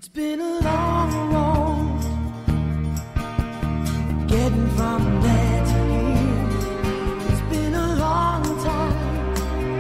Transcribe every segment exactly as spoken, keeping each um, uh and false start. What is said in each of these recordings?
It's been a long road getting from there to here. It's been a long time.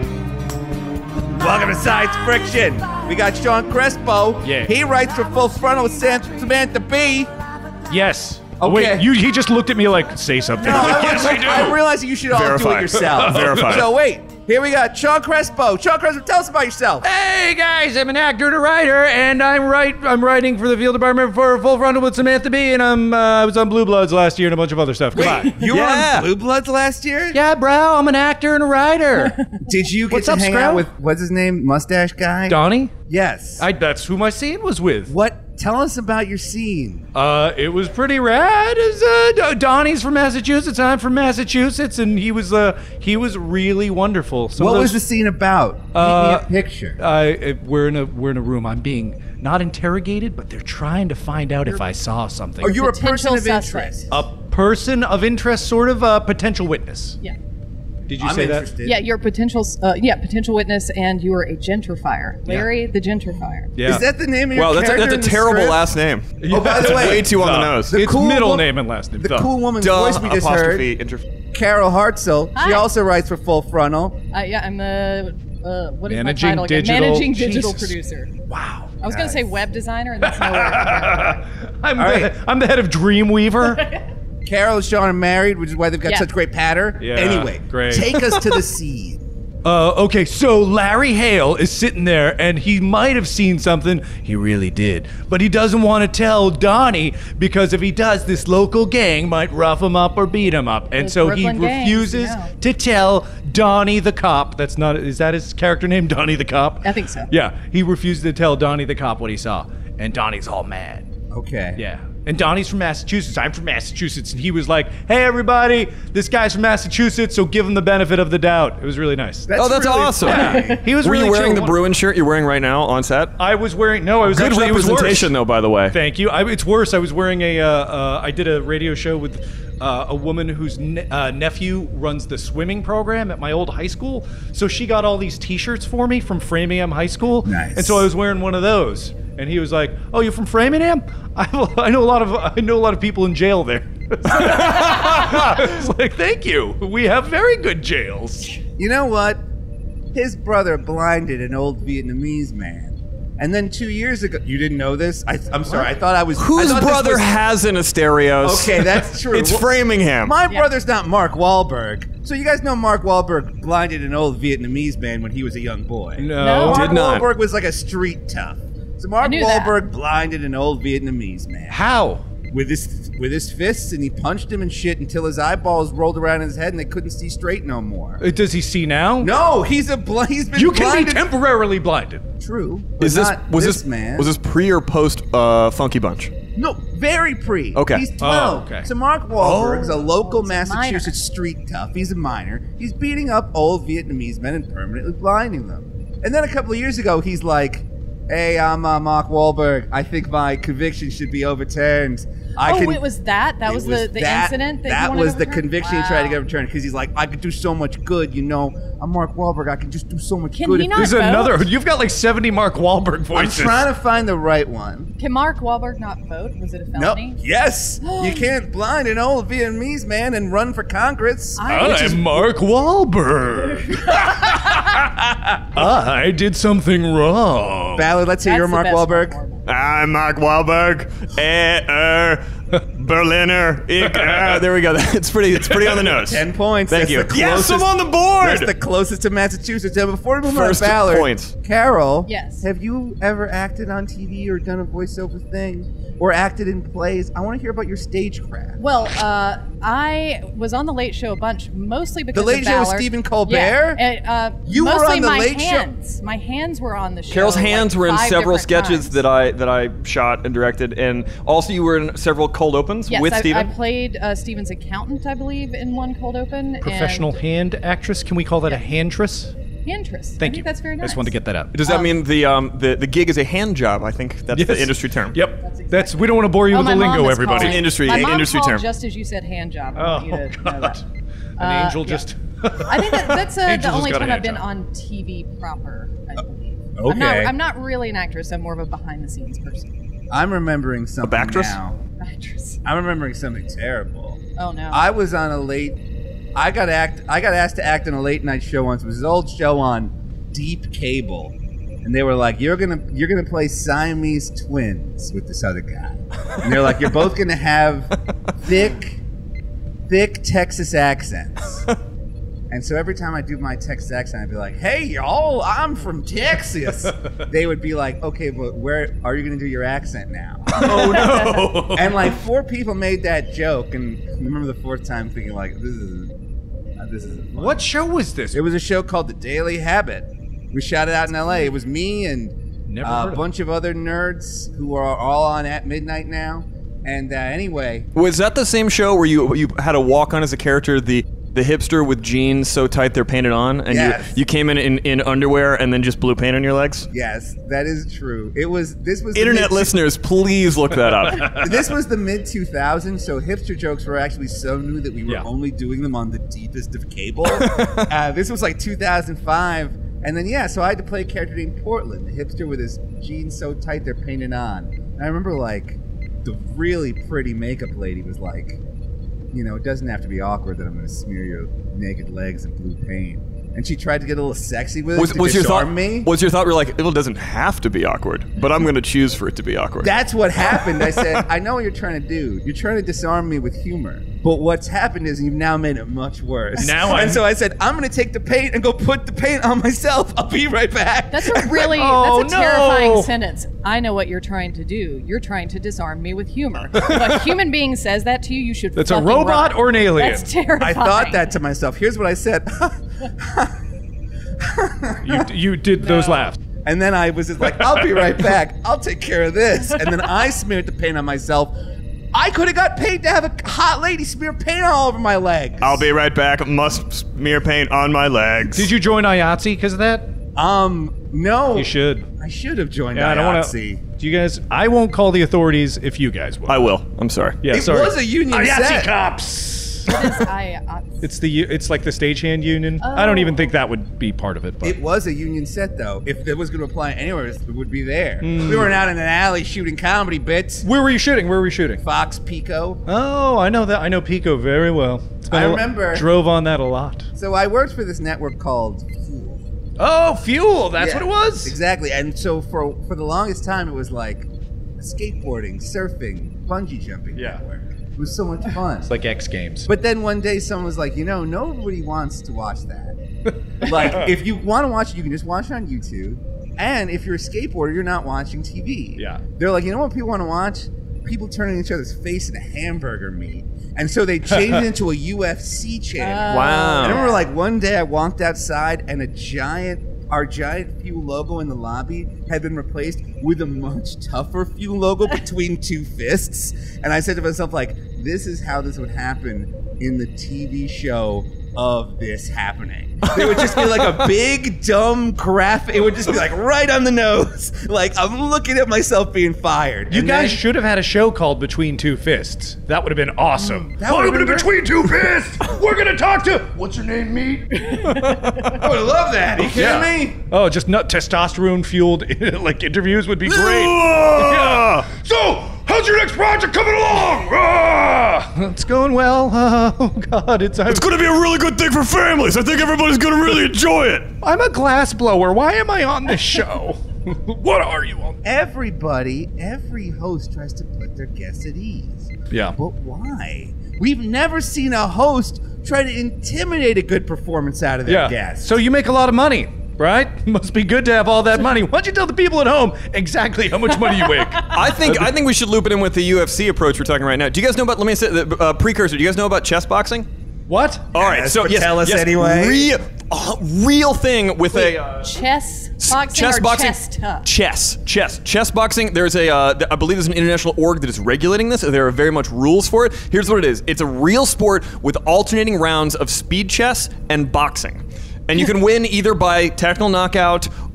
Welcome to Science Friction. We got Sean Crespo. Yeah. He writes for Full Frontal with Sam- Samantha Bee. Yes. Okay. Wait, you, he just looked at me like, say something. No, I, yes, I do. I realize you should all do Verify. it yourself. Verify. So wait, here we got Sean Crespo. Sean Crespo, tell us about yourself. Hey guys, I'm an actor and a writer, and I'm write I'm writing for the field department for Full Frontal with Samantha Bee, and I'm uh, I was on Blue Bloods last year and a bunch of other stuff. Come on. You Yeah. were on Blue Bloods last year? Yeah, bro, I'm an actor and a writer. Did you get What's to up, hang Scrub? out with, what's his name, mustache guy? Donnie? Yes. I that's who my scene was with. What? Tell us about your scene. Uh, it was pretty rad. It was, uh, Donnie's from Massachusetts. I'm from Massachusetts, and he was uh, he was really wonderful. Some What of was those, the scene about? Uh, Paint me a picture. I we're in a we're in a room. I'm being not interrogated, but they're trying to find out if I saw something. Are you a person Potential of suspect. interest? a person of interest, sort of a potential witness? Yeah. Did you I'm say interested. Yeah, you're a potential, uh, yeah, potential witness, and you are a gentrifier. Larry the gentrifier. that? Yeah. Is that the name of your Wow, that's a, character that's a in the terrible script? last name. Oh, by the That's way, way too on the Duh. nose. The It's cool middle wo- name and last name. The Duh. cool woman's Duh, voice we just heard, apostrophe, inter- Carol Hartzell. She Hi. also writes for Full Frontal. Uh, yeah, I'm the, uh, what is Managing my title again? digital- Managing digital Jesus. producer. Wow. I was going to say web designer, and that's nowhere. I'm All the, right. I'm the head of Dreamweaver. Carol and Sean are married, which is why they've got Yeah. such great patter. Yeah, anyway, great. take us to the scene. Uh, okay, so Larry Hale is sitting there, and he might have seen something. He really did. But he doesn't want to tell Donnie, because if he does, this local gang might rough him up or beat him up. And Those so he Brooklyn gangs, refuses you know. to tell Donnie the cop. That's not, is that his character name, Donnie the cop? I think so. Yeah, he refuses to tell Donnie the cop what he saw. And Donnie's all mad. Okay. Yeah. And Donnie's from Massachusetts. I'm from Massachusetts. And he was like, hey, everybody, this guy's from Massachusetts, so give him the benefit of the doubt. It was really nice. Oh, that's really awesome. funny. He was Were really you wearing chill. the Bruin shirt you're wearing right now on set? I was wearing, no, I was Good actually, it was representation, worse. though, by the way. Thank you. I, it's worse. I was wearing a, uh, uh, I did a radio show with uh, a woman whose ne- uh, nephew runs the swimming program at my old high school. So she got all these t-shirts for me from Framingham High School. Nice. And so I was wearing one of those. And he was like, "Oh, you're from Framingham? I, I know a lot of I know a lot of people in jail there." It's like, "Thank you. We have very good jails." You know what? His brother blinded an old Vietnamese man. And then two years ago, you didn't know this? I, I'm sorry, I thought I was. I Whose thought this brother was- has an Asterios? Okay, that's true. It's Well, Framingham. My brother's not Mark Wahlberg. So you guys know Mark Wahlberg blinded an old Vietnamese man when he was a young boy. No. No. Mark Did not. Wahlberg was like a street tough. So Mark knew that. Wahlberg blinded an old Vietnamese man How? with his with his fists, and he punched him and shit until his eyeballs rolled around in his head and they couldn't see straight no more. Uh, Does he see now? No, he's a bl- he's been You can be blinded. temporarily blinded. True. but Is this not was this, this man? was this pre or post uh, Funky Bunch? No, very pre. Okay. He's twelve. Oh, okay. So Mark Wahlberg's a local Oh, he's a Massachusetts street tough. He's a minor. He's beating up old Vietnamese men and permanently blinding them. And then a couple of years ago, he's like, "Hey, I'm uh, Mark Wahlberg. I think my conviction should be overturned. I oh, can." it was that? That It was, the, the that- incident that, That you wanted was the overturned? conviction he tried to Wow. get overturned because he's like, "I could do so much good, you know. I'm Mark Wahlberg. I can just do so much Can good." he if- not- There's vote? another. You've got like seventy Mark Wahlberg I'm voices. trying to find the right one. Can Mark Wahlberg not vote? Was it a No. felony? Yes. You can't blind an old Vietnamese man and run for Congress. I, I'm Mark Wahlberg. I did something wrong. Ballard, let's hear That's your the Mark best Wahlberg. I'm Mark Wahlberg. Eh, er, Berliner. Ich, er. There we go. It's pretty. It's pretty on the nose. Ten points. Thank That's you. the Yes, I'm closest- on the board. That's the closest to Massachusetts. And before we move on to First Ballard, points. Carol, Yes. have you ever acted on T V or done a voiceover thing or acted in plays? I want to hear about your stagecraft. Well, uh, I was on the Late Show a bunch, mostly because The Late of Show with Ballard. Stephen Colbert? Yeah, and, uh, You were mostly on The my Late Show? hands. My hands were on the show. Carol's like, hands were in five several different sketches times. that I that I shot and directed, and also you were in several cold opens Yes, with I, Steven. I played uh, Steven's accountant, I believe, in one cold open. Professional and hand actress. Can we call that a handtress? Handtress. Thank I think you. That's very nice. I just wanted to get that out. Does that um, mean the um the, the gig is a hand job? I think that's Yes. the industry term. Yep. That's exactly That's. We don't want to bore you Oh, with my the mom lingo, is everybody. calling. Industry- My mom industry called term. just as you said hand job. I Oh want you to know God. that. An Uh, angel yeah. just. I think that, that's uh, Angel the just only got a time I've hand been job. on T V proper, I believe. okay. I'm not, I'm not really an actress. I'm more of a behind the scenes person. I'm remembering something Bactress? now. Actress. I'm remembering something terrible. Oh no. I was on a late. I got act. I got asked to act on a late night show once. It was an old show on Deep Cable, and they were like, "You're gonna you're gonna play Siamese twins with this other guy," and they're like, "You're both gonna have thick, thick Texas accents." And so every time I do my Texas accent, I'd be like, "Hey, y'all, I'm from Texas." They would be like, "Okay, but where are you going to do your accent now?" Oh no! And like four people made that joke, and I remember the fourth time thinking like, "This is uh, this is fun." What show was this? It was a show called The Daily Habit. We shot it out in L A. It was me and Never uh, heard a of bunch of other nerds who are all on at midnight now. And uh, anyway, Was that the same show where you you had to walk on as a character the the hipster with jeans so tight they're painted on, and Yes. you you came in, in in underwear and then just blue paint on your legs? yes, that is true. It was this was the Internet mid- listeners, please look that up. This was the mid two thousands, so hipster jokes were actually so new that we were Yeah. only doing them on the deepest of cable. uh, this was like two thousand five, and then yeah, so I had to play a character named Portland, the hipster with his jeans so tight they're painted on. And I remember like the really pretty makeup lady was like, you know, it doesn't have to be awkward that I'm going to smear your naked legs in blue paint. And she tried to get a little sexy with it Was, to was your disarm thought? me. Was your thought? We're like, it doesn't have to be awkward, but I'm going to choose for it to be awkward. That's what happened. I said, I know what you're trying to do. You're trying to disarm me with humor. But what's happened is you've now made it much worse. Now and I'm- so I said, I'm going to take the paint and go put the paint on myself. I'll be right back. That's a really Oh, that's a no. terrifying sentence. I know what you're trying to do. You're trying to disarm me with humor. If a human being says that to you, you should. That's a fucking robot run. or an alien? That's terrifying. I thought that to myself. Here's what I said. You, you did those laughs. And then I was just like, I'll be right back. I'll take care of this. And then I smeared the paint on myself. I could have got paid to have a hot lady smear paint all over my legs. I'll be right back. Must smear paint on my legs. Did you join I A T S E because of that? Um, no. You should. I should have joined Yeah, I don't I A want T S E. to. Do you guys? I won't call the authorities if you guys will. I will. I'm sorry. Yeah, It sorry. was a union I A T S E set. cops. What is I, I, It's the u- it's like the stagehand union. I don't Oh. even think that would be part of it. But It was a union set, though. If it was going to apply anywhere, it would be there. Hmm. We weren't out in an alley shooting comedy bits. where were you shooting? Where were you shooting? Fox Pico. Oh, I know that. I know Pico very well. It's been I a- remember- Drove on that a lot. So I worked for this network called Fuel. Oh, Fuel. That's Yeah, what it was. Exactly. And so for for the longest time, it was like skateboarding, surfing, bungee jumping Yeah. network. It was so much fun. It's like X Games. But then one day someone was like, you know, nobody wants to watch that. Like, if you want to watch it, you can just watch it on YouTube. And if you're a skateboarder, you're not watching T V. Yeah. They're like, you know what people want to watch? People turning each other's face into hamburger meat. And so they changed it into a U F C channel. Wow. I remember like one day I walked outside and a giant, our giant Fuel logo in the lobby had been replaced with a much tougher Fuel logo between two fists. And I said to myself like, this is how this would happen in the T V show of this happening. It would just be like a big, dumb graphic. It would just be like right on the nose. Like I'm looking at myself being fired. You And guys then- should have had a show called Between Two Fists. That would have been awesome. That would've been Between Two Fists. We're gonna talk to. What's her name, Meat? I would love that. Are you kidding me? Oh, just nut testosterone fueled like interviews would be great. Ah! So, how's your next project coming along? Ah! It's going well. Oh God, it's. I'm, It's going to be a really good thing for families. I think everybody's going to really enjoy it. I'm a glass blower. Why am I on this show? What are you on? Everybody, every host tries to put their guests at ease. Yeah. But why? We've never seen a host try to intimidate a good performance out of their Yeah. guest. So you make a lot of money, right? Must be good to have all that money. Why don't you tell the people at home exactly how much money you make? I think I think we should loop it in with the U F C approach we're talking right now. Do you guys know about? Let me say the uh, precursor. Do you guys know about chess boxing? What? All right, Yes, so but yes, tell us yes, anyway. Real, uh, real thing with a. Uh, chess boxing chess or boxing, chess tough? chess, chess, chess boxing. There's a, uh, th- I believe there's an international org that is regulating this. There are very much rules for it. Here's what it is: it's a real sport with alternating rounds of speed chess and boxing, and you can win either by technical knockout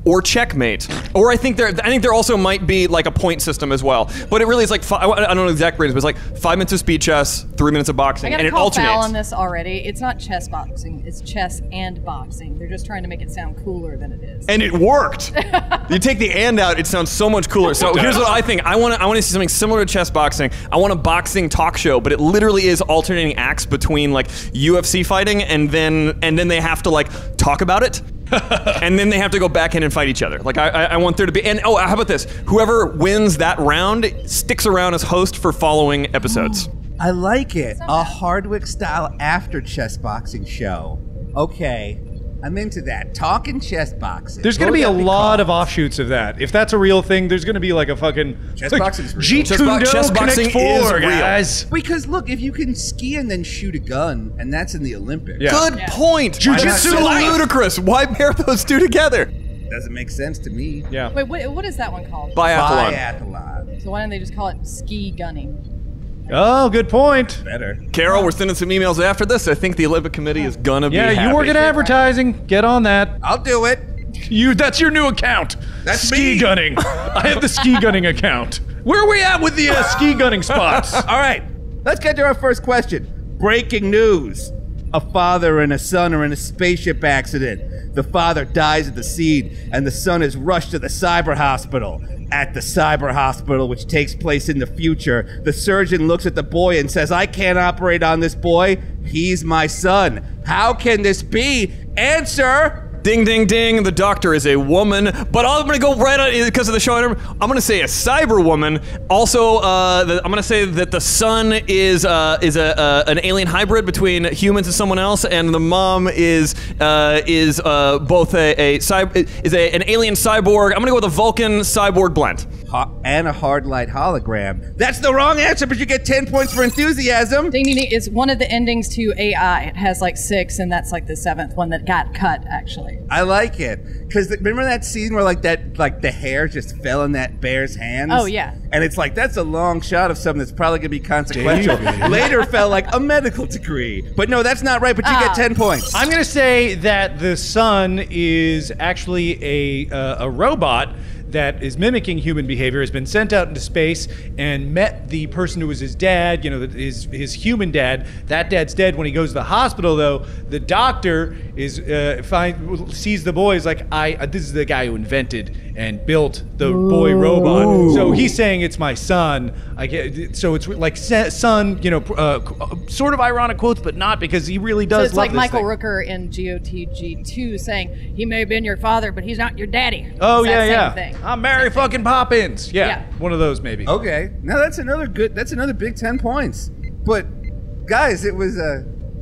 or checkmate. Or I think there, I think there also might be like a point system as well. But it really is like fi- I don't know the exact ratings, but it's like five minutes of speed chess, three minutes of I boxing, got and a it call foul alternates. on this already. It's not chess boxing. It's chess and boxing. They're just trying to make it sound cooler than it is. And it worked. You take the and out, it sounds so much cooler. So here's what I think. I want to I want to see something similar to chess boxing. I want a boxing talk show, but it literally is alternating acts between like U F C fighting and then and then they have to like talk about it. And then they have to go back in and fight each other. Like I, I, I want there to be. And oh, how about this? Whoever wins that round sticks around as host for following episodes. I like it. A Hardwick-style after chess boxing show. Okay, I'm into that. Talking chess boxing. There's going to What be a would that lot called? of offshoots of that. If that's a real thing, there's going to be like a fucking Chess like, boxing's real. Jeet Chess bo- Kune Do chess boxing Connect is Four, real. guys. Because look, if you can ski and then shoot a gun, and that's in the Olympics, Yeah. Good point. Jiu-jitsu It's so life. ludicrous. Why pair those two together? doesn't make sense to me. Yeah. Wait, what, what is that one called? Biathlon. Biathlon. So why don't they just call it ski gunning? Oh, good point. Better. Carol, we're sending some emails after this. I think the Olympic Committee is gonna be Yeah, happy. you work in advertising. Get on that. I'll do it. You that's your new account. That's ski me. gunning. I have the ski gunning account. Where are we at with the uh, ski gunning spots? All right, let's get to our first question. Breaking news. A father and a son are in a spaceship accident. The father dies at the scene, and the son is rushed to the cyber hospital. At the cyber hospital, which takes place in the future, the surgeon looks at the boy and says, I can't operate on this boy. He's my son. How can this be? Answer! Ding, ding, ding. The doctor is a woman. But I'm going to go right on, because of the show, I'm going to say a cyber woman. Also, uh, the, I'm going to say that the son is uh, is a uh, an alien hybrid between humans and someone else, and the mom is uh, is uh, both a, a cy- is a, an alien cyborg. I'm going to go with a Vulcan cyborg blend. Ho- and a hard light hologram. That's the wrong answer, but you get ten points for enthusiasm. Ding ding ding is one of the endings to A I. It has like six, and that's like the seventh one that got cut, actually. I like it because remember that scene where like that like the hair just fell in that bear's hands. Oh, yeah. and it's like that's a long shot of something that's probably gonna be consequential. David. Later felt like a medical degree, but no, that's not right. But you Ah. get ten points. I'm gonna say that the son is actually a uh, a robot that is mimicking human behavior, has been sent out into space and met the person who was his dad, you know, his his human dad. That dad's dead. When he goes to the hospital, though, the doctor is uh, find sees the boy. Is like, I uh, this is the guy who invented and built the boy robot. So he's saying it's my son. I get so it's like sa- son, you know, uh, qu- sort of ironic quotes, but not because he really So does. it's love like this Michael thing. Rooker in G O T G two saying, he may have been your father, but he's not your daddy. Oh It's yeah, that same yeah. thing. I'm Mary fucking Poppins. Yeah, Yeah. one of those maybe. Okay, now that's another good. That's another big ten points. But guys, it was a,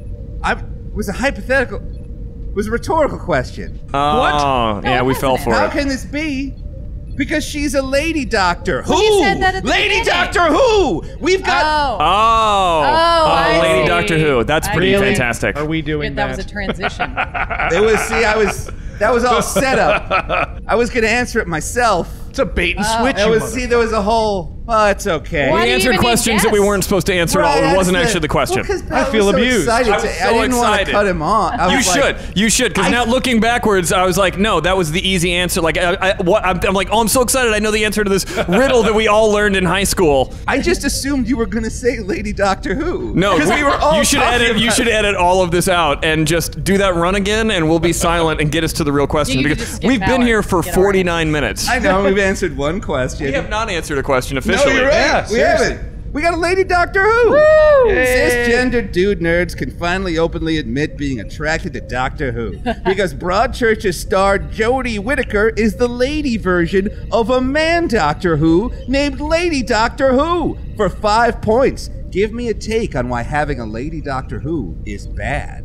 I it was a hypothetical, it was a rhetorical question. Oh, yeah, No, we it fell wasn't. for How it. can this be? Because she's a lady doctor. Who? Well, you said that at the Lady beginning. Doctor Who? We've got. Oh. Oh, Oh, I Lady see. Doctor Who. That's I pretty see. fantastic. Are we Yeah, doing that that? was a transition. It was. See, I was. That was all set up. I was gonna answer it myself. It's a bait and Oh. switch. It you was. mother- See, there was a whole. Oh, it's okay. Why We do you answered even need questions that we guess? weren't supposed to answer at Right, all. It that's wasn't actually the question. Well, 'cause I Pat feel was so abused. excited I was to- so I didn't want excited. to cut him off. I You was should, like, you should, because I- now looking backwards, I was like, no, that was the easy answer. Like, I, I, what, I'm, I'm like, oh, I'm so excited. I know the answer to this riddle that we all learned in high school. I just assumed you were gonna say Lady Doctor Who. No, because we were all you should talking edit. You about should it. edit all of this out and just do that run again, and we'll be silent and get us to the real question You could because just skip we've been Ballard here for and get our forty-nine minutes. I know we've answered one question. We have not answered a question No, officially. you're right. Yeah, we seriously. haven't. We got a Lady Doctor Who. Woo! Cisgender dude nerds can finally openly admit being attracted to Doctor Who because Broadchurch's star Jodie Whittaker is the lady version of a man Doctor Who named Lady Doctor Who. For five points, give me a take on why having a Lady Doctor Who is bad.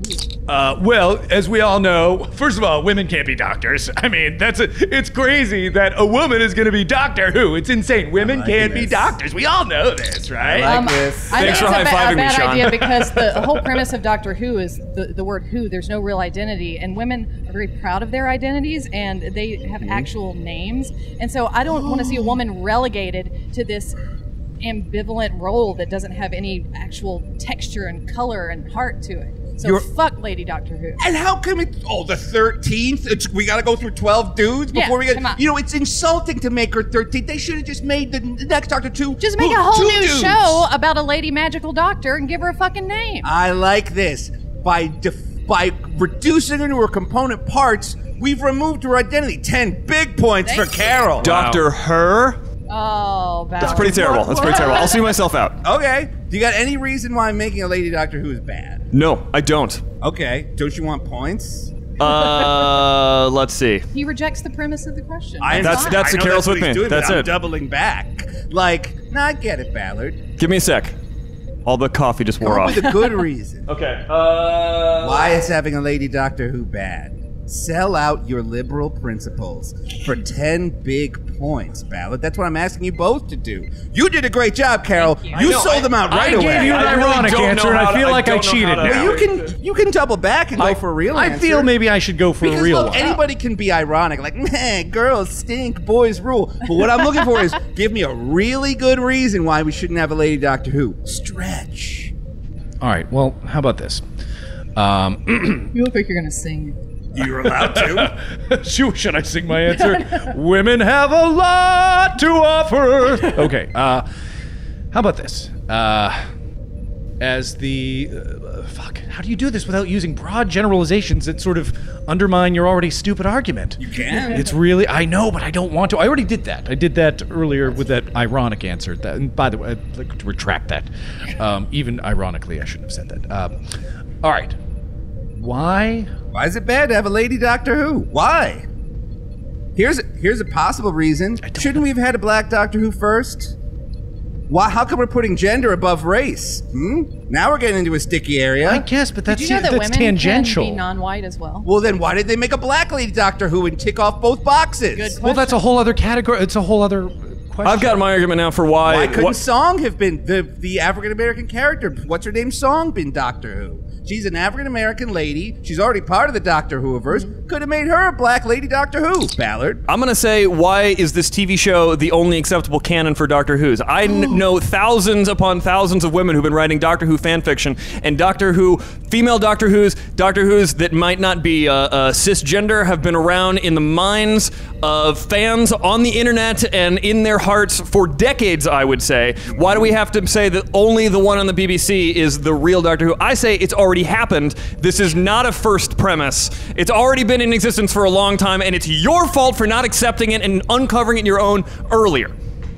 Uh, well, as we all know, first of all, women can't be doctors. I mean, that's a, it's crazy that a woman is going to be Doctor Who. It's insane. Women liking can't be this. doctors. We all know this, right? I like Um, this. I Thanks think for it's a, ba- high-fiving a me, bad Sean. idea because the whole premise of Doctor Who is the, the word who. There's no real identity, and women are very proud of their identities, and they have Mm-hmm. actual names. And so I don't want to see a woman relegated to this ambivalent role that doesn't have any actual texture and color and heart to it. So You're- fuck Lady Doctor Who. And how come it's oh the thirteenth? It's we got to go through twelve dudes Yeah, before we get. come on. You know, it's insulting to make her thirteenth. They should have just made the next Doctor two. Just make who- a whole two new dudes. show about a lady magical doctor and give her a fucking name. I like this. By def- by reducing her to her component parts, we've removed her identity. Ten big points Thank for you. Carol. Doctor Her. Oh, That's pretty terrible. That's pretty terrible. I'll see myself out. Okay. Do you got any reason why making a Lady Doctor Who is bad? No, I don't. Okay. Don't you want points? Uh, let's see. He rejects the premise of the question. I- That's- fine. that's- I know Carol's what with he's me. doing, but That's I'm it. doubling back. Like, nah, I get it, Ballard. Give me a sec. All the coffee just Come wore up off. with a good reason. Okay. Uh. Why is having a Lady Doctor Who bad? Sell out your liberal principles for ten big points, Ballard. That's what I'm asking you both to do. You did a great job, Carol. Thank you. You I know, sold I- them out I right gave away. you an I really ironic don't know answer, and how I to- feel I like I don't know how cheated to- now. Well, you can you can double back and go I, for a real I answer. feel maybe I should go for Because a real look, one. anybody can be ironic, like, man, girls stink, boys rule. But what I'm looking for is give me a really good reason why we shouldn't have a Lady Doctor Who. Stretch. All right. Well, how about this? Um, You look like you're gonna sing. You're allowed to. should, should I sing my answer? Women have a lot to offer. Okay. Uh, how about this? Uh, as the uh, fuck, how do you do this without using broad generalizations that sort of undermine your already stupid argument? You can. It's really, I know, but I don't want to. I already did that. I did that earlier with that ironic answer. That, and by the way, I'd like to retract that. Um, even ironically, I shouldn't have said that. Um, all right. Why? Why is it bad to have a Lady Doctor Who? Why? Here's here's a possible reason. Shouldn't we have had a Black Doctor Who first? Why? How come we're putting gender above race? Hmm? Now we're getting into a sticky area. I guess, but that's Did you know that that's women tangential. can be non-white as well? Well, then why did they make a Black Lady Doctor Who and tick off both boxes? Good Well, that's a whole other category. It's a whole other question. I've got my argument now for why. Why couldn't what- Song have been the the African American character? What's her name? Song been Doctor Who? She's an African American lady. She's already part of the Doctor Whoverse. Could have made her a Black Lady Doctor Who. Ballard. I'm gonna say, why is this T V show the only acceptable canon for Doctor Who's? I n- know thousands upon thousands of women who've been writing Doctor Who fan fiction, and Doctor Who, female Doctor Who's, Doctor Who's that might not be uh, uh, cisgender, have been around in the minds of fans on the internet and in their hearts for decades, I would say. Why do we have to say that only the one on the B B C is the real Doctor Who? I say it's already happened. This is not a first premise. It's already been in existence for a long time, and it's your fault for not accepting it and uncovering it your own earlier.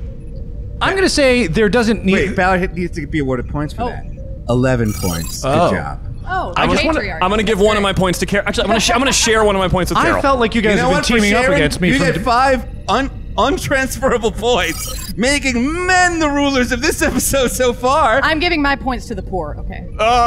I'm going to say there doesn't need. Wait, Ballard needs to be awarded points for Oh. that. Eleven points. Oh. Good job. Oh, I'm the gonna, patriarchy. I'm gonna give That's one of great. my points to Carol. Actually, I'm gonna, sh- I'm gonna share one of my points with Carol. I felt like you guys You know have been what? For teaming up Sharon, against me. You from get five un- untransferable points, making men the rulers of this episode so far. I'm giving my points to the poor. Okay.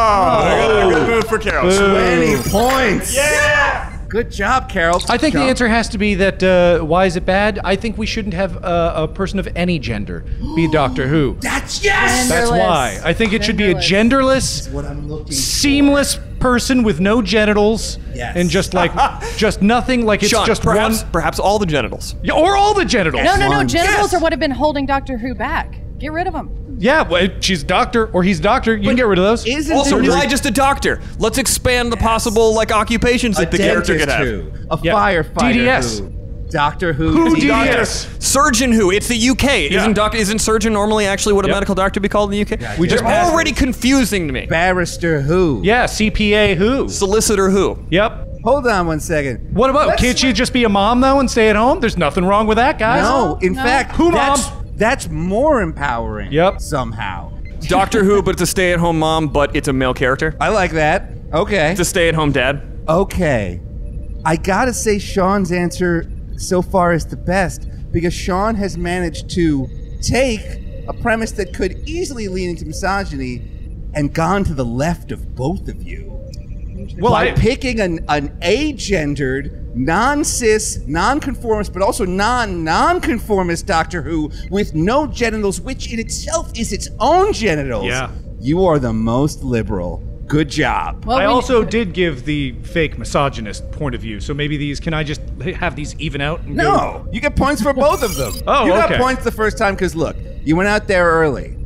Oh, good move for Carol. Twenty points. Yeah. Good job, Carol. I think the Jump. answer has to be that uh, why is it bad? I think we shouldn't have uh, a person of any gender be Doctor Who. That's yes. That's Genderless. why. I think it should be a Genderless. genderless, What I'm looking for. seamless person with no genitals. Yes. And just like, just nothing, like it's Sean, just perhaps, one. perhaps all the genitals. Yeah, or all the genitals. No, no, no. One. Genitals Yes. are what have been holding Doctor Who back. Get rid of them. Yeah, well, she's doctor or he's doctor. You can get rid of those. Isn't Also, there why just a doctor? Let's expand the possible like occupations a that the character dentist could have. who? A Yeah. firefighter D D S. who? Doctor Who. Who D D S. D D S? Surgeon who? It's the U K. Yeah. Isn't doctor? Isn't surgeon normally actually what a Yep. medical doctor would be called in the U K? We just They're passed already confusing to me. Barrister Who? Yeah, C P A who? Solicitor who? Yep. Hold on one second. What about, Let's- can't she just be a mom though and stay at home? There's nothing wrong with that, guys. No, in No. fact, Who, that's, Mom? that's more empowering. Yep. Somehow. Doctor Who, but it's a stay-at-home mom, but it's a male character. I like that. Okay. It's a stay-at-home dad. Okay. I gotta say Sean's answer so far is the best because Sean has managed to take a premise that could easily lean into misogyny and gone to the left of both of you. Well, By I, picking an, an agendered, non-cis, non-conformist, but also non-non-conformist Doctor Who with no genitals, which in itself is its own genitals. Yeah. You are the most liberal. Good job. Well, I we- also did give the fake misogynist point of view, so maybe these, can I just have these even out? And go- No, you get points for both of them. Oh, you got okay. points the first time because look, you went out there early.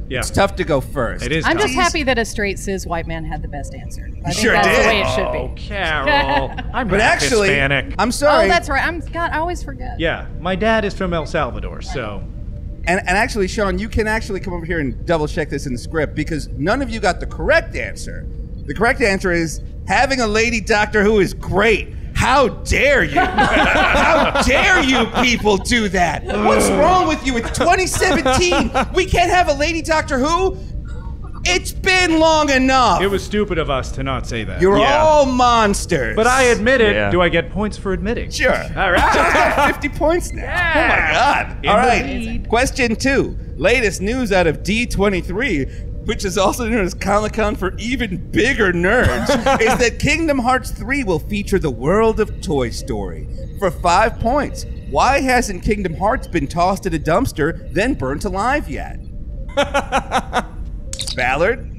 Yeah. It's tough to go first. It is. I'm tough. just happy that a straight cis white man had the best answer. I think Sure that's did. the way it should Oh, be. Carol. I'm But half actually, Hispanic. I'm sorry. Oh, that's right. I'm God. I always forget. yeah, my dad is from El Salvador, so And, and actually, Sean, you can actually come over here and double check this in the script because none of you got the correct answer. The correct answer is having a lady Doctor Who is great. How dare you? How dare you people do that? What's wrong with you? It's twenty seventeen. We can't have a lady Doctor Who? It's been long enough. it was stupid of us to not say that. You're Yeah. all monsters. but I admit it. Yeah. Do I get points for admitting? Sure. All right. got fifty points now. Oh my God. In All the right. lead. Question two. Latest news out of D twenty-three, which is also known as Comic-Con for even bigger nerds, is that Kingdom Hearts three will feature the world of Toy Story. For five points, why hasn't Kingdom Hearts been tossed in a dumpster, then burnt alive yet? Ballard?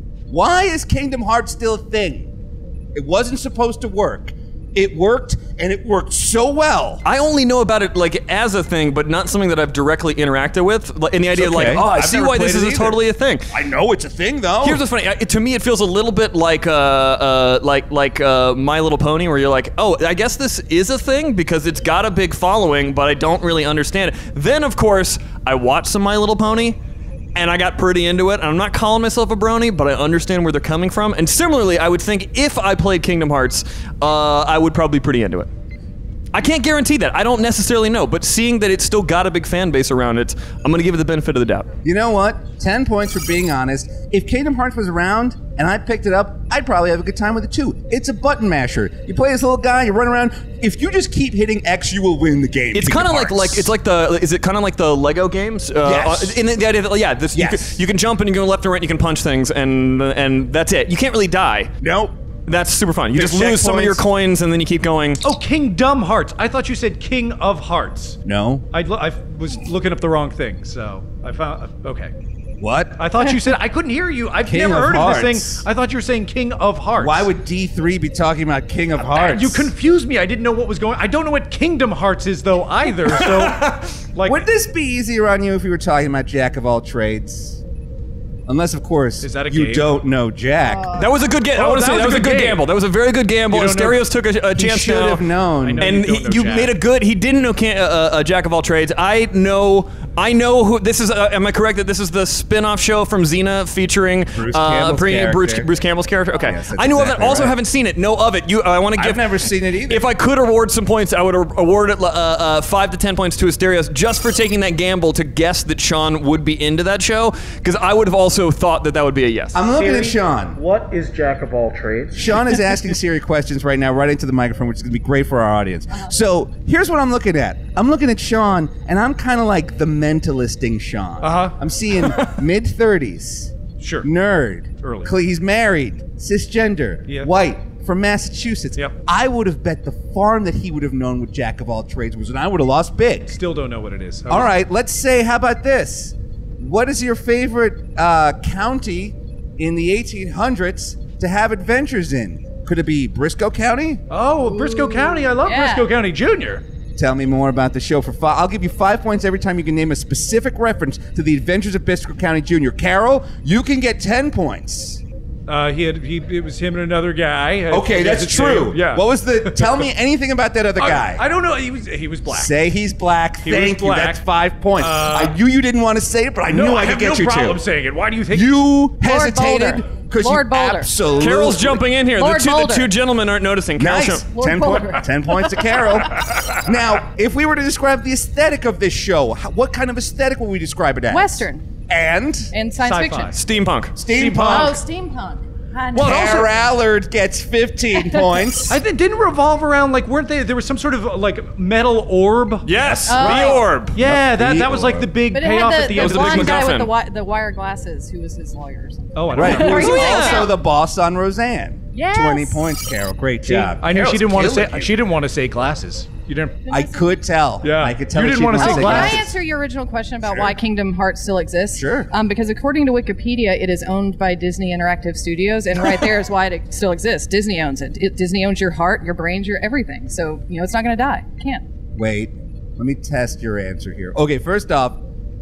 Why is Kingdom Hearts still a thing? It wasn't supposed to work. It worked, and it worked so well. I only know about it like as a thing, but not something that I've directly interacted with. Like, in the idea, okay. like, oh, I I've see never why this played is it a totally a thing. I know it's a thing, though. Here's what's funny. I- To me, it feels a little bit like uh, uh, like like uh, My Little Pony, where you're like, oh, I guess this is a thing because it's got a big following, but I don't really understand it. Then, of course, I watched some My Little Pony, and I got pretty into it. I'm not calling myself a brony, but I understand where they're coming from. And similarly, I would think if I played Kingdom Hearts, uh, I would probably be pretty into it. I can't guarantee that. I don't necessarily know, but seeing that it's still got a big fan base around it, I'm going to give it the benefit of the doubt. You know what? ten points for being honest. If Kingdom Hearts was around and I picked it up, I'd probably have a good time with it too. It's a button masher. You play this little guy, you run around. If you just keep hitting X, you will win the game. It's Kingdom kind of like Hearts. like it's like the is it kind of like the Lego games? Uh, Yes. In the, the idea that yeah, this Yes. you, can, you can jump and you can go left and right, and you can punch things, and and that's it. You can't really die. Nope. That's super fun. You There's just lose some of your checkpoints. coins, and then you keep going. Oh, Kingdom Hearts. I thought you said King of Hearts. No. I, lo- I was looking up the wrong thing, so I found. Okay. What? I thought you said I couldn't hear you. I've King never of heard of Hearts. this thing. I thought you were saying King of Hearts. Why would D three be talking about King of Hearts? You confused me. I didn't know what was going. I don't know what Kingdom Hearts is though either. So, like, Would this be easier on you if we were talking about Jack of all trades? Unless, of course, Is that a you game? don't know Jack. That was a good gamble. I Oh, want to that say was that a was a good good game. gamble. That was a very good gamble. You And don't know- Stereos took a, a He chance should now. have known. I know. And you don't he, know you Jack. made a good. He didn't know can, uh, uh, Jack of all trades. I know. I know who this is. Uh, am I correct that this is the spin-off show from Xena featuring Bruce uh, Campbell's pre- Bruce, character. Bruce Campbell's character? Okay, Yes, that's I knew of exactly it. Also, right. haven't seen it. Know of it. You. Uh, I want to give. I've never seen it either. If I could award some points, I would a- award it uh, uh, five to ten points to Asterios just for taking that gamble to guess that Sean would be into that show, because I would have also thought that that would be a yes. I'm looking Siri, at Sean. What is Jack of all trades? Sean is asking Siri questions right now, right into the microphone, which is going to be great for our audience. So here's what I'm looking at. I'm looking at Sean, and I'm kind of like the mentalisting Sean. Uh-huh. I'm seeing mid thirties, Sure. nerd, Early. cle- he's married, cisgender, Yeah. white, from Massachusetts. Yep. I would have bet the farm that he would have known what Jack of all trades was, and I would have lost big. Still don't know what it is. All right, let's say, how about this? What is your favorite uh, county in the eighteen hundreds to have adventures in? Could it be Briscoe County? Oh, Briscoe County. I love Yeah. Briscoe County Junior Tell me more about the show for five. I'll give you five points every time you can name a specific reference to the Adventures of Briscoe County Junior Carol, you can get ten points. Uh, he had he. It was him and another guy. I Okay, forget that's his true. name. Yeah. What was the? Tell me anything about that other guy. I, I don't know. He was he was black. Say he's black. He was Thank you. black. That's five points. Uh, I knew you didn't want to say it, but I no, knew I, I could have get no you problem to. saying it. Why do you think? You hesitated Boulder. because you Lord Boulder. absolutely. Carol's jumping in here. Lord the, two, the Boulder. two gentlemen aren't noticing. Carol's Nice. jump- Lord ten, Boulder. point, ten points to Carol. Now, if we were to describe the aesthetic of this show, how- what kind of aesthetic would we describe it as? Western And and science Sci-fi. fiction. Steampunk. steampunk. Oh, steampunk. I know. Well, also- Tara Allard gets fifteen points. I think didn't revolve around like weren't they? There was some sort of like metal orb. Yes, Oh. the orb. Yeah, Yep, that the that was like the big But it payoff had at the, the the end of the blonde big guy with MacGuffin. the, wi- the wire glasses who was his lawyer or something. Oh, I don't Right. know. Or Who's you say also now. the boss on Roseanne. Yes. twenty points, Carol. Great job. I knew Carol's she didn't want to killing say you. she didn't want to say glasses. You didn't. I could tell. Yeah. I could tell. You that didn't she wanna didn't say Oh, can I glasses. answer your original question about Sure. why Kingdom Hearts still exists? Sure. Um, because according to Wikipedia, it is owned by Disney Interactive Studios, and right there is why it still exists. Disney owns it. it. Disney owns your heart, your brains, your everything. So you know it's not going to die. It can't. Wait. Let me test your answer here. Okay. First off,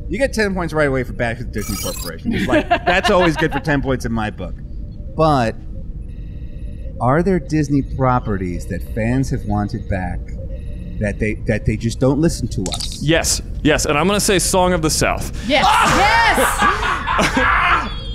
You get ten points right away for Back to the Disney Corporation. It's like, that's always good for ten points in my book. But are there Disney properties that fans have wanted back that they that they just don't listen to us? Yes, yes, and I'm gonna say Song of the South. Yes. Yes.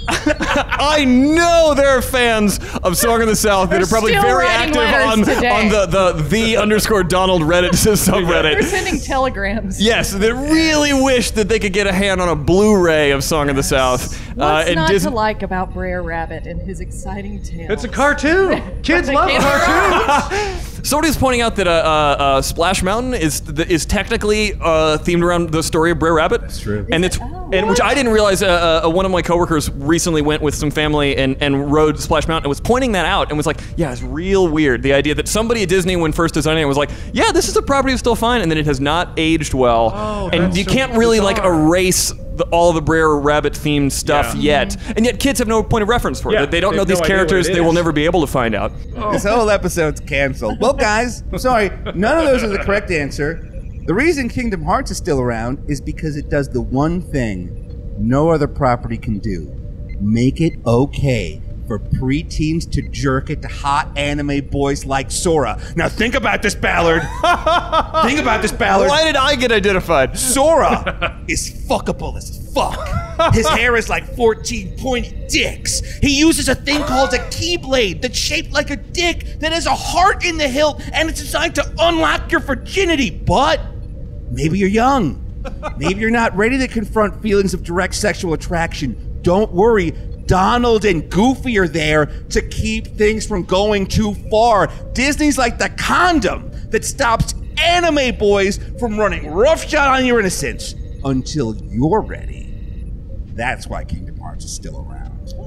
I know there are fans of Song of the South that They're are probably still very writing active letters on, today. on the, the the underscore Donald Reddit subreddit. They're sending telegrams. Yes, they really wish that they could get a hand on a Blu-ray of Song of the South. What's and not Dis- to like about Brer Rabbit and his exciting tale? It's a cartoon. Kids They love can't cartoons. Somebody's pointing out that uh, uh, uh, Splash Mountain is is technically uh, themed around the story of Brer Rabbit. That's true. And Is it's it? Oh. and which I didn't realize. Uh, uh, one of my coworkers recently went with some family and, and rode Splash Mountain and was pointing that out and was like, "Yeah, it's real weird." The idea that somebody at Disney, when first designing it, was like, "Yeah, this is a property that's still fine," and then it has not aged well. Oh, and that's you so can't really like bizarre. erase the, all the Brer Rabbit themed stuff Yeah. yet. And yet, kids have no point of reference for it. Yeah, They don't they know have these no idea what characters. it They will is. never be able to find out. This whole episode's canceled. Well, guys, I'm sorry. None of those are the correct answer. The reason Kingdom Hearts is still around is because it does the one thing no other property can do. Make it okay for preteens to jerk it to hot anime boys like Sora. Now think about this, Ballard. Think about this, Ballard. Why did I get identified? Sora is fuckable as fuck. His hair is like fourteen pointy dicks. He uses a thing called a keyblade that's shaped like a dick that has a heart in the hilt and it's designed to unlock your virginity. But maybe you're young. Maybe you're not ready to confront feelings of direct sexual attraction. Don't worry. Donald and Goofy are there to keep things from going too far. Disney's like the condom that stops anime boys from running roughshod on your innocence until you're ready. That's why Kingdom Hearts is still around.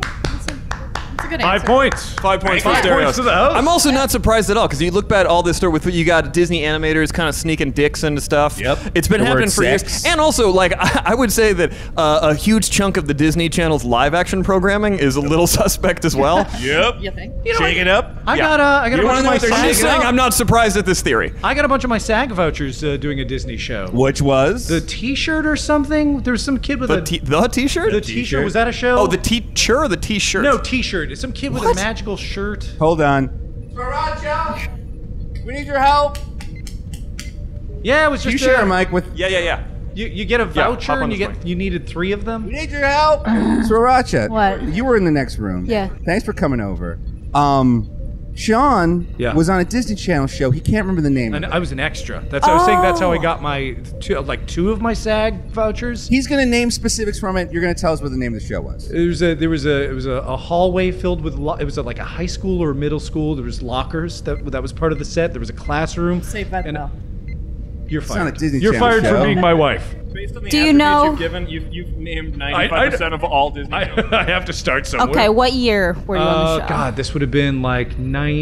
That's a good Five answer. points. Five points for Five Stereos. points to the host. I'm also not surprised at all because you look at all this stuff with you got Disney animators kind of sneaking dicks into stuff. Yep. It's been The happening word for sex. years. And also, like, I, I would say that uh, a huge chunk of the Disney Channel's live action programming is a little suspect as well. Yep. You think? Shake it up. I Yeah. got uh, I got You a bunch wanna of know my what they're I'm SAG. just saying I'm not surprised at this theory. I got a bunch of my SAG vouchers uh, doing a Disney show. Which was? The T-shirt or something. There was some kid with The, a t- the t-shirt? the T-shirt. Was that a show? Oh, the teacher or the t-shirt? no T-shirt. It's some kid with a What? magical shirt. Hold on. Sriracha, we need your help. Yeah, it was You just share uh, a mic with. Yeah, yeah, yeah. You, you get a voucher hop on and you this get you needed three of them. We need your help. Sriracha. What? You were in the next room. Yeah. Thanks for coming over. Um, Sean Yeah. was on a Disney Channel show. He can't remember the name And of it. I was an extra. That's I was saying. That's how I Oh. got my two, like two of my SAG vouchers. He's going to name specifics from it. You're going to tell us what the name of the show was. There was a there was a it was a, a hallway filled with lo- it was a, like a high school or a middle school. There was lockers that that was part of the set. There was a classroom. Saved by the and- Bell. You're not fired. a Disney You're Channel fired show. for being my wife. Based on the Do you attributes know- you've given, you've, you've named I- ninety-five percent of all Disney I, shows. I have to start somewhere. Okay, what year were you on Uh, the show? God, this would have been like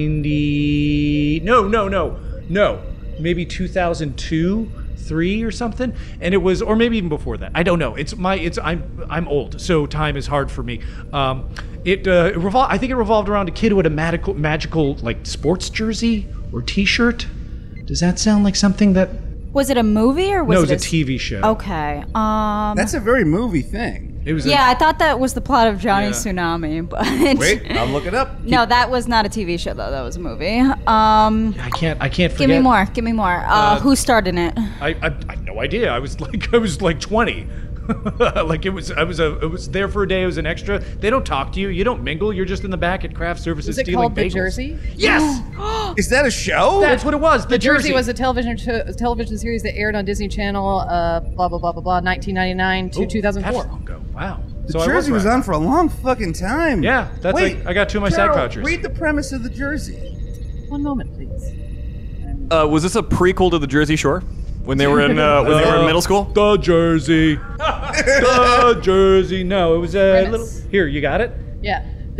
ninety. No, no, no, no. Maybe two thousand two, three, or something. And it was, or maybe even before that. I don't know. It's my. It's I'm. I'm old, so time is hard for me. Um, it. Uh, it revol- I think it revolved around a kid who had a magical, magical like sports jersey or T-shirt. Does that sound like something that? Was it a movie or was No, it it was a s- T V show. Okay. Um. That's a very movie thing. It was. yeah, A, I thought that was the plot of Johnny Yeah. Tsunami, but Wait, I'll look it up. no, that was not a T V show though. That was a movie. Um. I can't. I can't forget. Give me more. Give me more. Uh, who starred in it? I, I, I had no idea. I was like I was like twenty. like it was I was a it was there for a day. It was an extra. They don't talk to you. You don't mingle. You're just in the back at craft services Is it stealing called The bagels. Jersey? Yes, Is that a show? that's what it was. The, The Jersey was a television cho- a television series that aired on Disney Channel. Uh, blah blah blah blah blah. nineteen ninety-nine to Ooh, two thousand four. that's long ago. Wow. the So I Jersey was, right. on for a long fucking time. Yeah, that's Wait, like- I got two of my SAG Carol, vouchers. Read the premise of the Jersey. One moment, please. Uh, was this a prequel to the Jersey Shore when they were in uh, when they were in middle school? The Jersey. the Jersey. No, it was a Premise. little. Here, you got it. Yeah.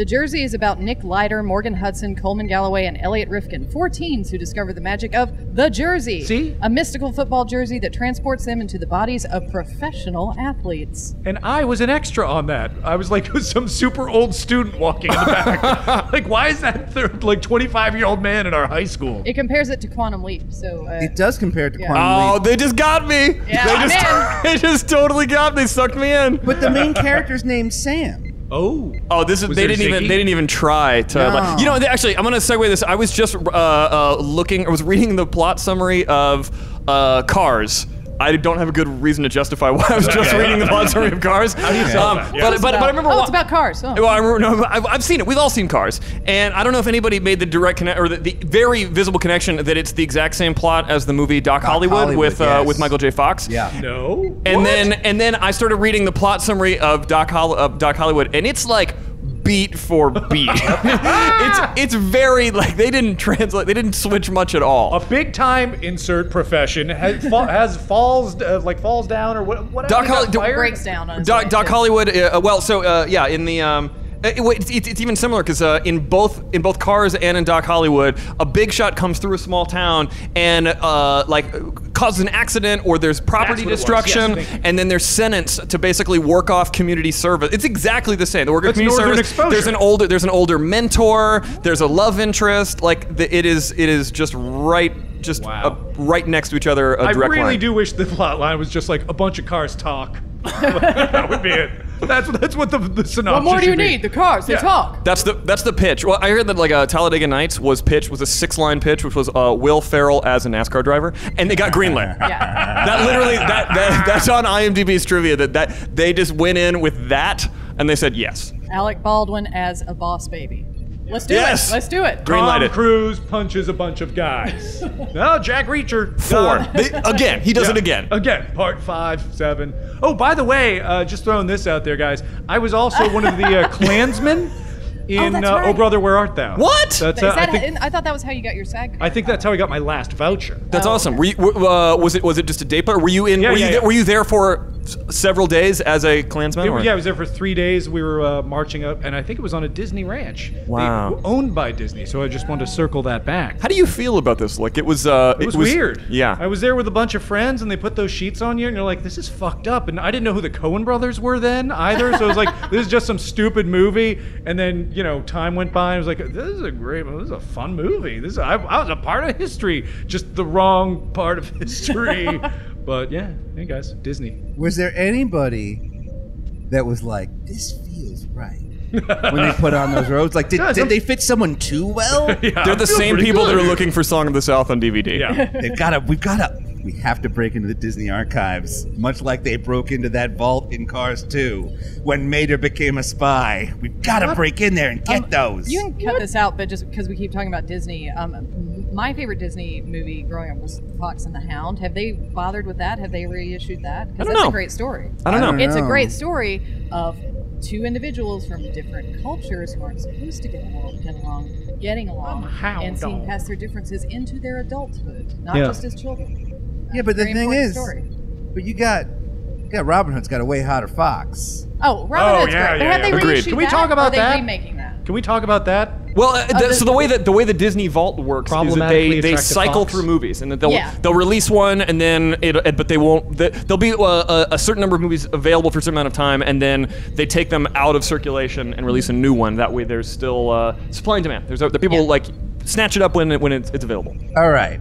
The Jersey is about Nick Leiter, Morgan Hudson, Coleman Galloway, and Elliot Rifkin, four teens who discover the magic of the Jersey. See? A mystical football jersey that transports them into the bodies of professional athletes. And I was an extra on that. I was like some super old student walking in the back. Like, why is that third, like twenty-five-year-old man in our high school? It compares it to Quantum Leap, so... Uh, It does compare it to Yeah. Quantum Oh, Leap. they just got me. Yeah, they I'm just, they just totally got me. Sucked me in. But the main character's named Sam. Oh. Oh, this is Was they there didn't even Ziggy? they didn't even try to. No. Like, you know, they, actually, I'm gonna segue this. I was just uh, uh, looking. I was reading the plot summary of uh, Cars. I don't have a good reason to justify why I was just reading the plot summary of Cars. How do you sell that? Yeah. But, but, but I remember. Oh, wa- it's about cars. Oh. Well, I remember, no, I've, I've seen it. We've all seen Cars, and I don't know if anybody made the direct connect or the, the very visible connection that it's the exact same plot as the movie Doc, Hollywood, Hollywood, with uh, yes. with Michael J. Fox. Yeah. No. And What? then and then I started reading the plot summary of Doc Hol- of Doc Hollywood, and it's like beat for beat. it's it's very like they didn't translate, they didn't switch much at all. A big time insert profession has, fa- has falls uh, like falls down or what? Whatever. Doc got Holly- fired? Breaks down on his Doc, way, Doc too. Hollywood. Uh, well, so uh, yeah, in the um, it, it's, it's it's even similar because uh, in both in both Cars and in Doc Hollywood, a big shot comes through a small town and uh, like causes an accident or there's property That's what it was. destruction, Yes, thank you. and then they're sentenced to basically work off community service. It's exactly the same. They work off That's community Northern service. Exposure. There's an older there's an older mentor. There's a love interest. Like the, it is it is just right just Wow. uh, right next to each other. A I direct really line. do wish the plot line was just like a bunch of cars talk. That would be it. That's that's what the, the synopsis. What more do you should be. need? The cars, they Yeah. talk. That's the that's the pitch. Well, I heard that like uh, Talladega Nights was pitched was a six line pitch, which was uh, Will Ferrell as a NASCAR driver, and they got greenlit. Yeah. That literally that, that that's on IMDb's trivia that that they just went in with that and they said yes. Alec Baldwin as a boss baby. Let's do Yes. it. Let's do it. Green light Tom it. Cruise punches a bunch of guys. No, Jack Reacher. Four. Done. They- again, he does Yeah. it again. Again, part five, seven. Oh, by the way, uh, just throwing this out there, guys. I was also one of the uh, Klansmen in that's uh, right. Oh Brother, Where Art Thou? What? That's, Is uh, that I, think, I thought that was how you got your SAG card. I think that's how I got my last voucher. That's Oh, awesome. Were you, w- uh, was it was it just a day? Or were you in? Yeah, were, yeah, you yeah. there, were you there for s- several days as a Klansman? It- or- yeah, I was there for three days. We were uh, marching up, and I think it was on a Disney ranch. They- Wow. owned by Disney, so I just wanted to circle that back. How do you feel about this? Like it was. Uh, It was, weird. Yeah. I was there with a bunch of friends, and they put those sheets on you, and you're like, "This is fucked up." And I didn't know who the Coen brothers were then either, so it was like, "This is just some stupid movie." And then, you know, time went by, and I was like, "This is a great, this is a fun movie. This, I, I was a part of history, just the wrong part of history." But yeah, hey guys, Disney. Was there anybody that was like, this feels right? When they put on those robes, like, did, Yeah, did some- they fit someone too well? Yeah, They're I the feel same pretty people good. that are looking for Song of the South on D V D. Yeah. They've gotta, we've gotta, we have to break into the Disney archives, much like they broke into that vault in Cars two when Mater became a spy. We've gotta break in there and get Um, those. You can cut this out, but just because we keep talking about Disney, um, my favorite Disney movie growing up was Fox and the Hound. Have they bothered with that? Have they reissued that? Because I don't that's know. a great story. I don't know. I don't It's a know. great story of two individuals from different cultures who aren't supposed to get along, get along getting along, hound and seeing dog. past their differences into their adulthood, not Yeah. just as children. yeah, but the Very thing important is, story. but you got, yeah, Robin Hood's got a way hotter fox. Oh, Robin Oh, Hood's yeah, great. But yeah, have yeah. they Agreed. reissued Can we that? talk Or about are they that? remaking that? Can we talk about that? Well, uh, the, the- so the way that the way the Disney Vault works is that Problematically they, they attractive cycle fox. through movies, and that they'll Yeah. they'll release one, and then it, it- but they won't. The, there'll be a, a, a certain number of movies available for a certain amount of time, and then they take them out of circulation and release a new one. That way, there's still uh, supply and demand. There's a, the people Yeah. like snatch it up when it, when it's, it's available. All right.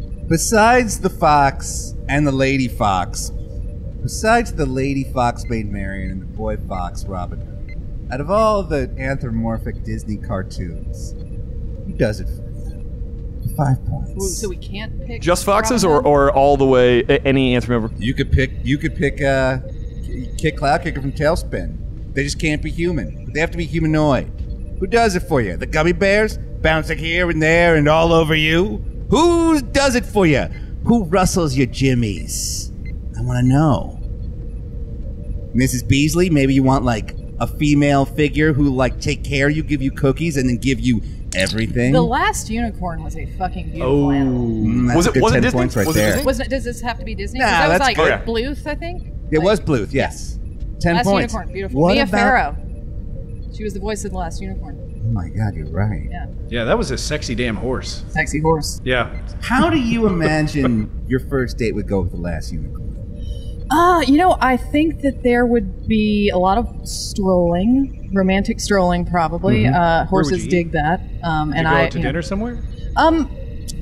Besides the fox and the lady fox, besides the lady fox Maid Marian and the boy fox Robin Hood, out of all the anthropomorphic Disney cartoons, who does it for you? Five points. So we can't pick Just foxes, Robin or, Hood? or all the way a- any anthropomorphic. You could pick. You could pick. Uh, Kick Cloud Kicker from Tailspin. They just can't be human. But they have to be humanoid. Who does it for you? The gummy bears bouncing here and there and all over you. Who does it for you? Who rustles your jimmies? I want to know. Missus Beasley, maybe you want like a female figure who like take care of you, give you cookies, and then give you everything. The Last Unicorn was a fucking beautiful animal. Mm, that's Was a it- good was it ten Disney? points right Was it there. Disney? Wasn't it? Does this have to be Disney? 'Cause Nah, that was that's like good. Bluth, I think. It Like, was Bluth, yes. Ten Last points. Unicorn, beautiful. What Mia about- Farrow. She was the voice of the Last Unicorn. Oh my God, you're right. Yeah. Yeah, that was a sexy damn horse. Sexy horse. Yeah. How do you imagine your first date would go with the Last Unicorn? Uh, you know, I think that there would be a lot of strolling, romantic strolling, probably. Mhm. Uh, horses you dig that. Um, Did and you go I out to you know, dinner somewhere? Um,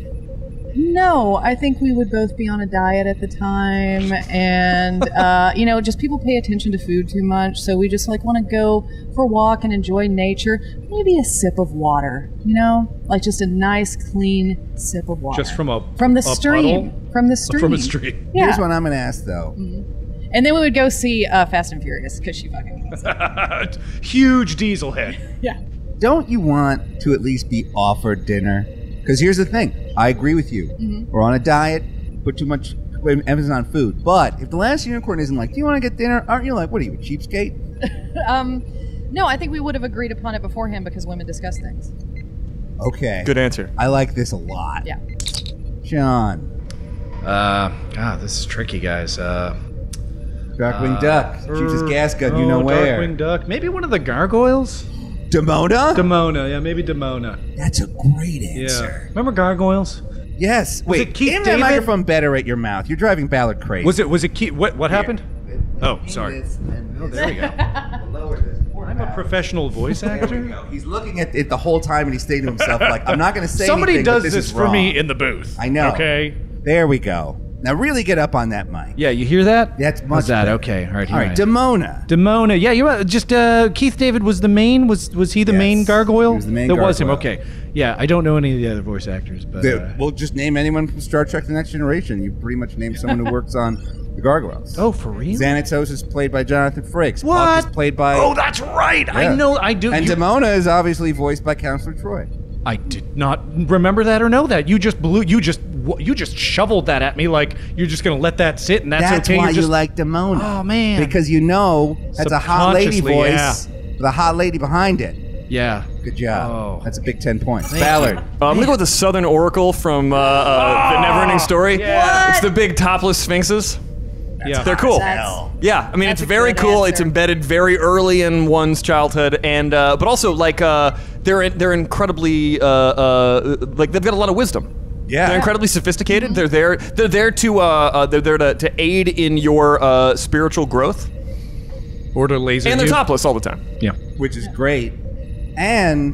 no, I think we would both be on a diet at the time, and uh, you know, just people pay attention to food too much, so we just like want to go for a walk and enjoy nature. Maybe a sip of water, you know, like just a nice, clean sip of water. Just from a from the a stream, puddle? from the stream, From a stream. Yeah. Here's what I'm going to ask, though. And then we would go see uh, Fast and Furious because she fucking loves it. Huge diesel head. Yeah. Don't you want to at least be offered dinner? Because here's the thing. I agree with you. Mhm. We're on a diet, put too much emphasis on food. But if the Last Unicorn isn't like, do you want to get dinner? Aren't you like, what are you, a cheapskate? Um, no, I think we would have agreed upon it beforehand because women discuss things. Okay. Good answer. I like this a lot. Yeah. John. Uh, God, this is tricky, guys. Uh, Darkwing uh, Duck. Shoots his gas gun, you oh, know where. Darkwing Duck. Maybe one of the gargoyles? Demona? Demona, yeah, maybe Demona. That's a great Yeah. answer. Remember gargoyles? Yes. Was Wait, it Keith aim that David? microphone better at your mouth. You're driving Ballard crazy. Was it? Was it? Keith? What? What happened? Oh, Aim sorry. this and Oh, this. there we go. Lower this. Poor I'm a Ballard. professional voice There we actor. go. He's looking at it the whole time and he's saying to himself, like, I'm not going to say Somebody anything, but does this, this is for wrong. me in the booth. I know. Okay. There we go. Now really get up on that mic. Yeah, you hear that? That's much How's that? better. Okay. All right. All right, here I am. Demona. Demona. Yeah, you're right. Just uh, Keith David was the main. Was was he the Yes, main gargoyle? he was the main That was him. gargoyle. Okay. Yeah, I don't know any of the other voice actors, but The- uh, we'll just name anyone from Star Trek The Next Generation. You pretty much name someone who works on the gargoyles. oh, for real? Xanatos is played by Jonathan Frakes. What? Puck is played by... Oh, that's right. Yeah. I know. I do. And you- Demona is obviously voiced by Counselor Troy. I did not remember that or know that. You just blew. You just you just shoveled that at me like you're just gonna let that sit and that's, That's okay. why You're you just, like Demona. Oh, man. Because you know that's a hot lady Subconsciously, voice with a hot lady behind it. Yeah. Good job. Oh. That's a big ten points. Ballard. Uh, I'm gonna go with the Southern Oracle from uh, uh, the Neverending Story. yeah. It's the big topless sphinxes. Yeah. They're cool. That's- Yeah, I mean That's it's a very good cool. answer. It's embedded very early in one's childhood, and uh, but also like uh, they're they're incredibly uh, uh, like they've got a lot of wisdom. Yeah. They're incredibly sophisticated. They're there. They're there to uh, uh, they're there to, to aid in your uh, spiritual growth, Or to laser. and they're you. topless all the time. Yeah. Which is great. And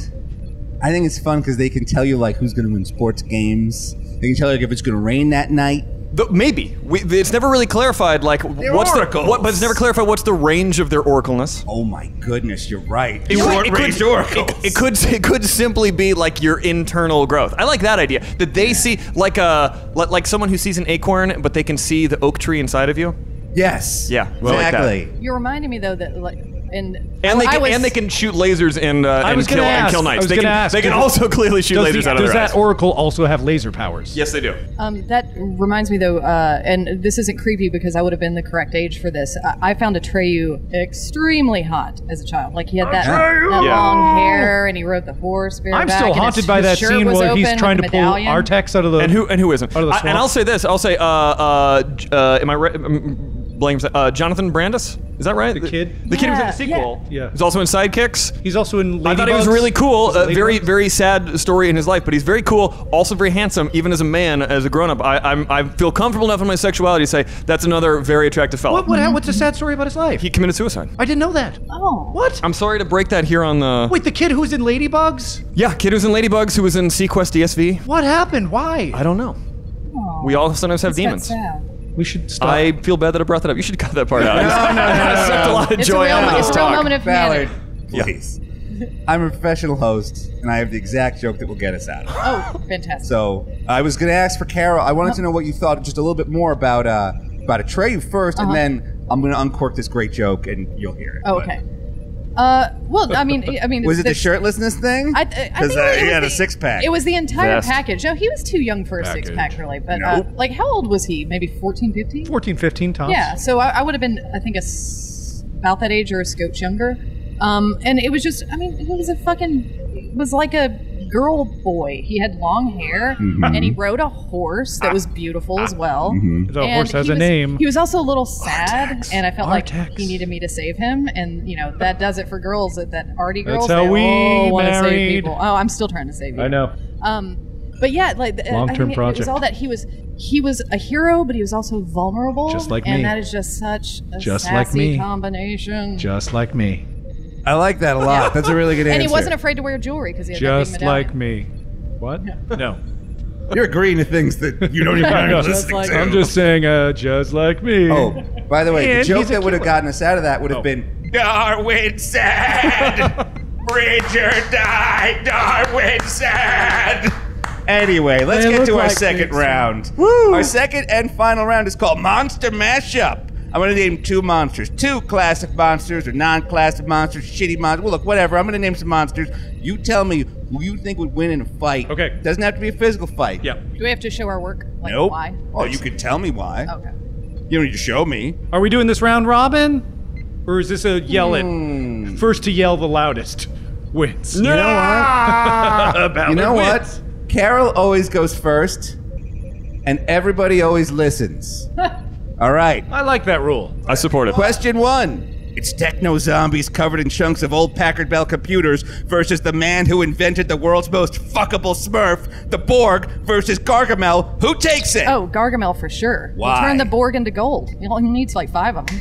I think it's fun because they can tell you like who's going to win sports games. They can tell you like, if it's going to rain that night. Th- maybe we, it's never really clarified. Like what's oracles. the what, but it's never clarified what's the range of their oracleness. Oh my goodness, you're right. It, Short could, it, range could, oracles. it, it could it could simply be like your internal growth. I like that idea. That they see like a like, like someone who sees an acorn, but they can see the oak tree inside of you. Yes. Yeah, I like that. exactly. You're reminding me though that like and And they I can, was, and they can shoot lasers and, uh, I and, was kill, gonna and ask. kill I knights. was They gonna can, ask. they can Does- also clearly shoot Does, lasers the, out of does their that eyes. oracle also have laser powers? Yes, they do. Um, that reminds me though, uh, and this isn't creepy because I would have been the correct age for this. I, I found Atreyu extremely hot as a child. Like he had that, that Yeah. long hair and he rode the horse. I'm bareback, still and his- haunted by his that shirt scene was where he's open trying with to the pull medallion. Artax out of the. And who and who isn't? Out of the I, and swamp. I'll say this. I'll say, uh, uh, J- uh, am I right? Um, Blame uh, Jonathan Brandis. Is that right? The kid? The kid who's in Yeah, the sequel. yeah. He's also in Sidekicks. He's also in. I thought he was Ladybugs. really cool. Was it Uh, very, Ladybugs? very sad story in his life, but he's very cool. Also very handsome, even as a man, as a grown-up. I, I'm, I feel comfortable enough in my sexuality to say that's another very attractive fellow. What, what? What's the sad story about his life? He committed suicide. I didn't know that. Oh, What? I'm sorry to break that here on the. Wait, the kid who's in Ladybugs? Yeah, kid who's in Ladybugs, who was in Sequest D S V. What happened? Why? I don't know. Aw. We all sometimes have That's demons. sad. We should stop. I feel bad that I brought that up. You should cut that part out. No, no, no, I sucked a lot of It's a joy real, out of mo- this it's a real talk. moment of Ballard, humanity. Yeah. please. I'm a professional host, and I have the exact joke that will get us out. Oh, fantastic. So I was going to ask for Carol. I wanted to know what you thought just a little bit more about uh, about Atreyu first, Uh-huh. and then I'm going to uncork this great joke, and you'll hear it. Oh, okay. Uh, well, I mean, I mean, Was it the this- shirtlessness thing? I, I Because think uh, it he was had a the- six pack. It was the entire Vest. package. No, he was too young for a Package. six pack, really. But Nope. uh, like, how old was he? Maybe fourteen, fifteen? fourteen, fifteen tops. Yeah, so I, I would have been, I think, a s- about that age or a scotch younger. Um, and it was just, I mean, he was a fucking, it was like a girl boy. He had long hair, Mm-hmm. and he rode a horse that was beautiful as well. Mm-hmm. The And horse has he a was- name. He was also a little sad, Artax. and I felt Artax. like he needed me to save him. And you know that does it for girls. That that arty That's girls. how they we all want to save married. people. Oh, I'm still trying to save you. I know. Um, but yeah, like the- I Long-term mean, it- It project. was all that he was. He was a hero, but he was also vulnerable. Just like and me. that is just such a Just like sassy me. combination. Just like me. I like that a lot. That's a really good answer. and he wasn't afraid to wear jewelry because he had that big Just medallion. like me. What? No. You're agreeing to things that you don't even I know. know. listening like- to. I'm just saying, uh, just like me. Oh, by the way, And the joke he's a that would have killer. gotten us out of that would have Oh. been Darwin said, Bridger died, Darwin said. Anyway, let's They get look to our like second me, round. Woo! Our second and final round is called Monster Mashup. I'm going to name two monsters. Two classic monsters or non-classic monsters, shitty monsters. Well, look, whatever. I'm going to name some monsters. You tell me who you think would win in a fight. Okay. Doesn't have to be a physical fight. Yeah. Do we have to show our work? Like Nope. why? Oh, you can tell me why. Okay. You don't need to show me. Are we doing this round robin? Or is this a yell it? Hmm. First to yell the loudest wins. You know what? Ballard You know wins. what? Carol always goes first, and everybody always listens. All right. I like that rule. I support it. Question one. It's techno zombies covered in chunks of old Packard Bell computers versus the man who invented the world's most fuckable Smurf, the Borg, versus Gargamel. Who takes it? Oh, Gargamel for sure. Why? We'll turn the Borg into gold. He only needs like five of them.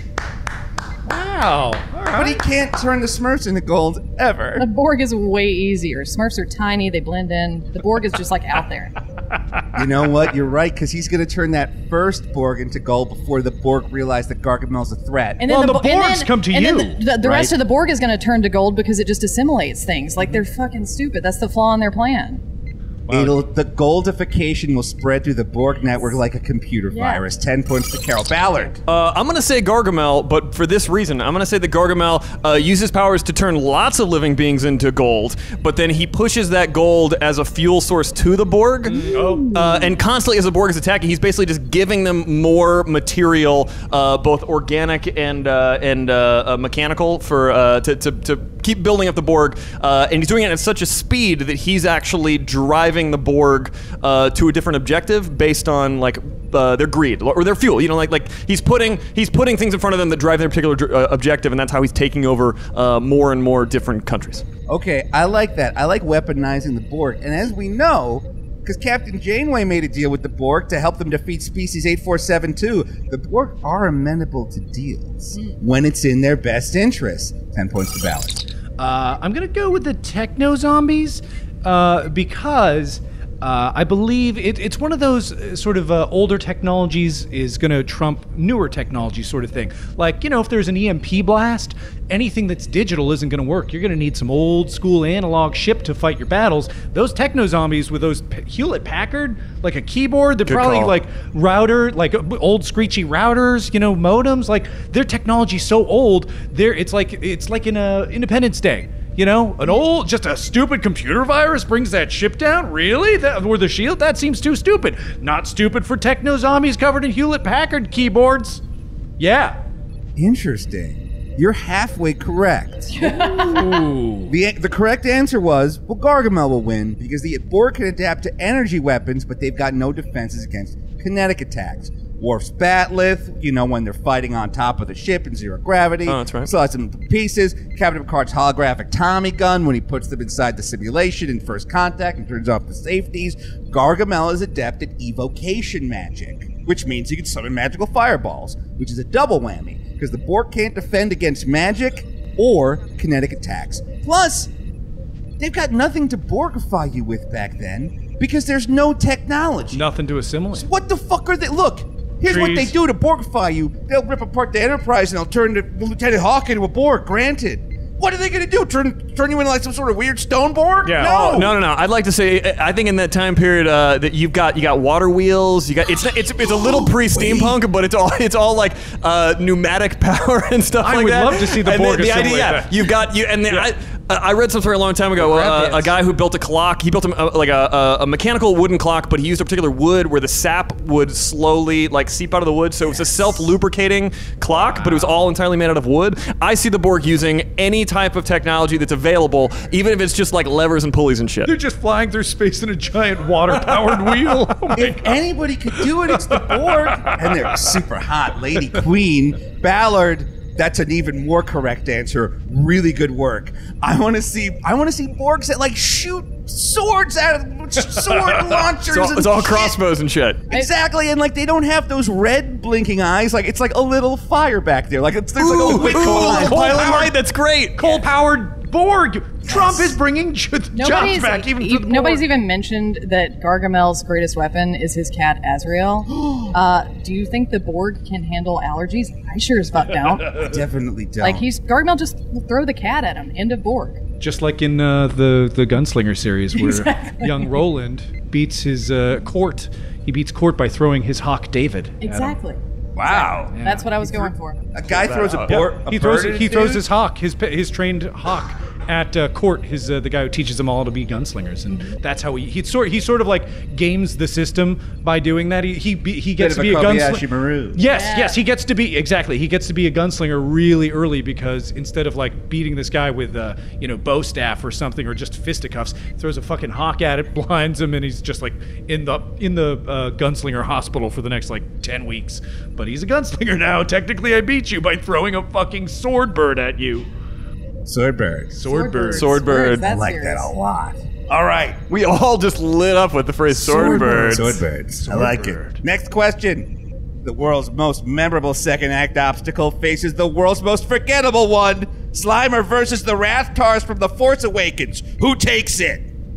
Wow. All But he right. can't turn the Smurfs into gold ever. The Borg is way easier. Smurfs are tiny, they blend in. The Borg is just like out there. You know what? You're right, because he's going to turn that first Borg into gold before the Borg realize that Gargamel's a threat. And Well, the Bo- and Borgs come to and you, Then the the, the rest right? of the Borg is going to turn to gold because it just assimilates things. Like they're fucking stupid. That's the flaw in their plan. It'll, the goldification will spread through the Borg network like a computer Yeah. virus. Ten points to Carol Ballard. Uh, I'm gonna say Gargamel, but for this reason, I'm gonna say that Gargamel uh, uses powers to turn lots of living beings into gold, but then he pushes that gold as a fuel source to the Borg, Oh. uh, and constantly as the Borg is attacking, he's basically just giving them more material, uh, both organic and uh, and uh, uh, mechanical, for uh, to, to to keep building up the Borg, uh, and he's doing it at such a speed that he's actually driving the Borg uh, to a different objective based on like uh, their greed or their fuel. You know, like like he's putting he's putting things in front of them that drive their particular dr- uh, objective, and that's how he's taking over uh, more and more different countries. Okay, I like that. I like weaponizing the Borg. And as we know, because Captain Janeway made a deal with the Borg to help them defeat Species eight four seven two, the Borg are amenable to deals when it's in their best interest. Ten points to Ballard. Uh, I'm gonna go with the techno zombies uh, because uh, I believe it, it's one of those uh, sort of uh, older technologies is gonna trump newer technology sort of thing. Like, you know, if there's an E M P blast, anything that's digital isn't gonna work. You're gonna need some old school analog ship to fight your battles. Those techno zombies with those P- Hewlett Packard, like a keyboard, they're Good probably call. like router, like uh, old screechy routers, you know, modems. Like their technology's so old, they're it's like it's like in a Independence Day. You know, an old, just a stupid computer virus brings that ship down? Really? That, or the shield? That seems too stupid. Not stupid for techno zombies covered in Hewlett Packard keyboards. Yeah. Interesting. You're halfway correct. Ooh. The, the correct answer was, well, Gargamel will win because the Borg can adapt to energy weapons, but they've got no defenses against kinetic attacks. Worf's Batleth, you know, when they're fighting on top of the ship in zero gravity. Oh, that's right. Slice them to pieces. Captain Picard's holographic Tommy gun when he puts them inside the simulation in first contact and turns off the safeties. Gargamel is adept at evocation magic, which means he can summon magical fireballs, which is a double whammy because the Borg can't defend against magic or kinetic attacks. Plus, they've got nothing to Borgify you with back then because there's no technology. Nothing to assimilate. What the fuck are they? Look, here's what they Trees. do to Borgify you. They'll rip apart the Enterprise and they'll turn the Lieutenant Hawk into a Borg, granted. What are they gonna do? Turn turn you into like some sort of weird stone Borg? Yeah. No. Oh, no, no, no. I'd like to say, I think in that time period uh, that you've got you got water wheels. You got it's it's it's a little pre-steampunk, but it's all it's all like uh, pneumatic power and stuff I like would that. love to see the And Borg the, the idea, assimilate yeah, that. you've got you and then I, I I read some story a long time ago. Uh, a guy who built a clock. He built a, like a, a, a mechanical wooden clock, but he used a particular wood where the sap would slowly like seep out of the wood. So it was a self-lubricating clock, wow. but it was all entirely made out of wood. I see the Borg using any type of technology that's available, even if it's just like levers and pulleys and shit. They're just flying through space in a giant water-powered wheel. Oh if God. anybody could do it, it's the Borg. And they're super hot. Lady Queen, Ballard. That's an even more correct answer. Really good work. I want to see. I want to see Borgs that like shoot swords out of sword launchers. It's all, and it's all shit. crossbows and shit. Exactly, and like they don't have those red blinking eyes. Like it's like a little fire back there. Like it's there's Ooh, like a wick ooh, line. pilot light. That's great. Coal-powered Borg. Yes. Trump is bringing jobs back. Even e- nobody's even mentioned that Gargamel's greatest weapon is his cat Azrael. uh, do you think the Borg can handle allergies? I sure as fuck don't. I definitely don't. Like he's Gargamel, just throw the cat at him. End of Borg. Just like in uh, the the Gunslinger series, where exactly. young Roland beats his uh, court. He beats court by throwing his hawk David. Exactly. Wow. Exactly. Yeah. That's what I was going for. A guy throws a, board, yeah. a he throws bird he at throws dude? his hawk, his his trained hawk at uh, court. His uh, the guy who teaches them all to be gunslingers, and that's how he he sort he sort of like games the system by doing that. He he be, he gets to be a gunslinger. Yes, yeah. yes, he gets to be exactly. He gets to be a gunslinger really early because instead of like beating this guy with uh, you know bow staff or something or just fisticuffs, throws a fucking hawk at it, blinds him, and he's just like in the in the uh, gunslinger hospital for the next like ten weeks. But he's a gunslinger now. Technically, I beat you by throwing a fucking sword bird at you. Swordbird. Swordbird. Swordbird. I like serious. that a lot. All right. We all just lit up with the phrase swordbird. Swordbirds. I like it. Next question. The world's most memorable second act obstacle faces the world's most forgettable one. Slimer versus the Rathtars from The Force Awakens. Who takes it?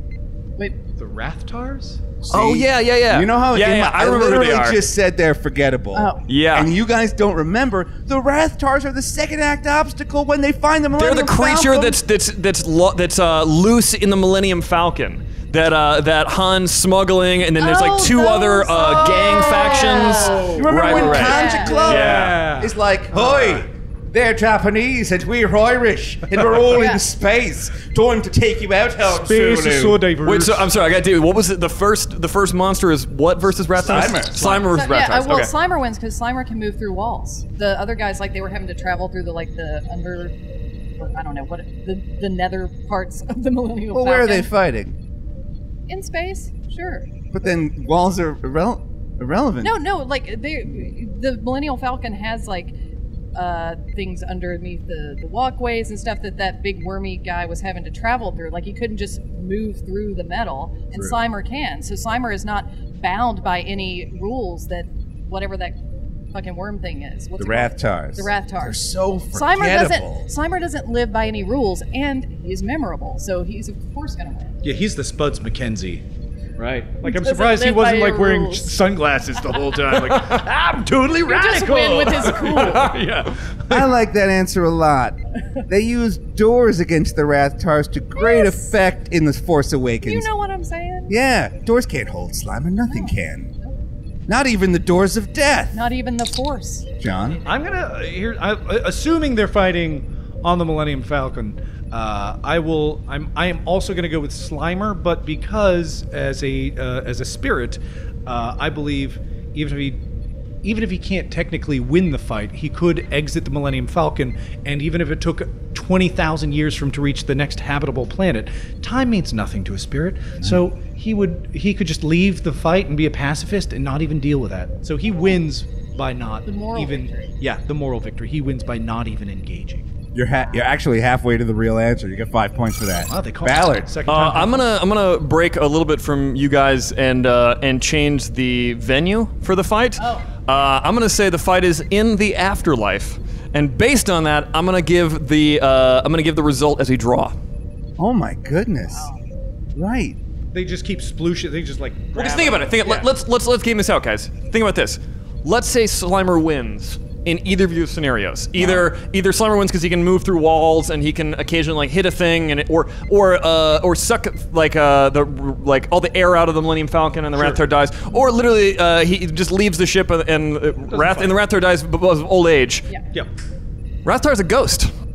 Wait, The Rathtars? Oh yeah, yeah, yeah. You know how Yeah, in yeah. my- I remember who literally they are. just said they're forgettable. Oh. Yeah. And you guys don't remember. The Rathtars are the second act obstacle when they find the They're Millennium the creature Falcon. that's that's that's lo- that's uh, loose in the Millennium Falcon. That uh, that Han's smuggling, and then there's like Oh, two those- other uh, gang factions. You remember Right, when right. Kanja Club Yeah. is like, "Hoi, they're Japanese and we're Irish and we're all Yeah. in space. Time to take you out, Han Space Solo." is so diverse. Wait, so I'm sorry, I got to do. What was it? The first the first monster is what versus Rathtars? Slimer. Slimer versus So, yeah, uh, Rathtars. well, Okay. Slimer wins because Slimer can move through walls. The other guys, like, they were having to travel through the like the under, I don't know what it, the the nether parts of the Millennium Well, Falcon. where are they fighting? In space, sure. But then walls are irrele- irrelevant. No, no, like they, the Millennial Falcon has like uh, things underneath the, the walkways and stuff that that big wormy guy was having to travel through. Like he couldn't just move through the metal, and True. Slimer can. So Slimer is not bound by any rules that whatever that fucking worm thing is. What's The it called? Rathtars. The Rathtars. They're so Slimer forgettable. doesn't. Slimer doesn't live by any rules, and he's memorable. So he's of course gonna win. Yeah, he's the Spuds McKenzie. Right. Like, I'm Doesn't surprised he live by wasn't your like wearing rules. sunglasses the whole time. Like, I'm totally Just radical. win with his cool. Yeah. I like that answer a lot. They use doors against the Rathtars to great Yes. effect in The Force Awakens. You know what I'm saying? Yeah, doors can't hold Slimer. Nothing can. Not even the doors of death. Not even the Force. John? I'm gonna here. I, assuming they're fighting on the Millennium Falcon, uh, I will. I'm. I am also gonna go with Slimer, but because as a uh, as a spirit, uh, I believe even if he. Even if he can't technically win the fight, he could exit the Millennium Falcon, and even if it took twenty thousand years for him to reach the next habitable planet, time means nothing to a spirit. So he would he could just leave the fight and be a pacifist and not even deal with that. So he wins by not The moral even victory. yeah, the moral victory. He wins by not even engaging. You're ha- you're actually halfway to the real answer. You get five points for that. Wow, they call Ballard. Second Uh, time. I'm gonna I'm gonna break a little bit from you guys and uh, and change the venue for the fight. Oh. Uh, I'm gonna say the fight is in the afterlife, and based on that, I'm gonna give the uh, I'm gonna give the result as a draw. Oh my goodness. Right. They just keep splooshing. They just like. Well, just think about it. Think, let, let's let's let's game this out, guys. Think about this. Let's say Slimer wins in either of your scenarios. Either either Slimer wins because he can move through walls and he can occasionally like hit a thing, and it, or or uh, or suck like uh, the like all the air out of the Millennium Falcon and the Sure. Rathtar dies, or literally uh, he just leaves the ship and, and uh, Rath and the Rathtar dies because of old age. Yeah. Yeah. Rathtar's a ghost. Yeah.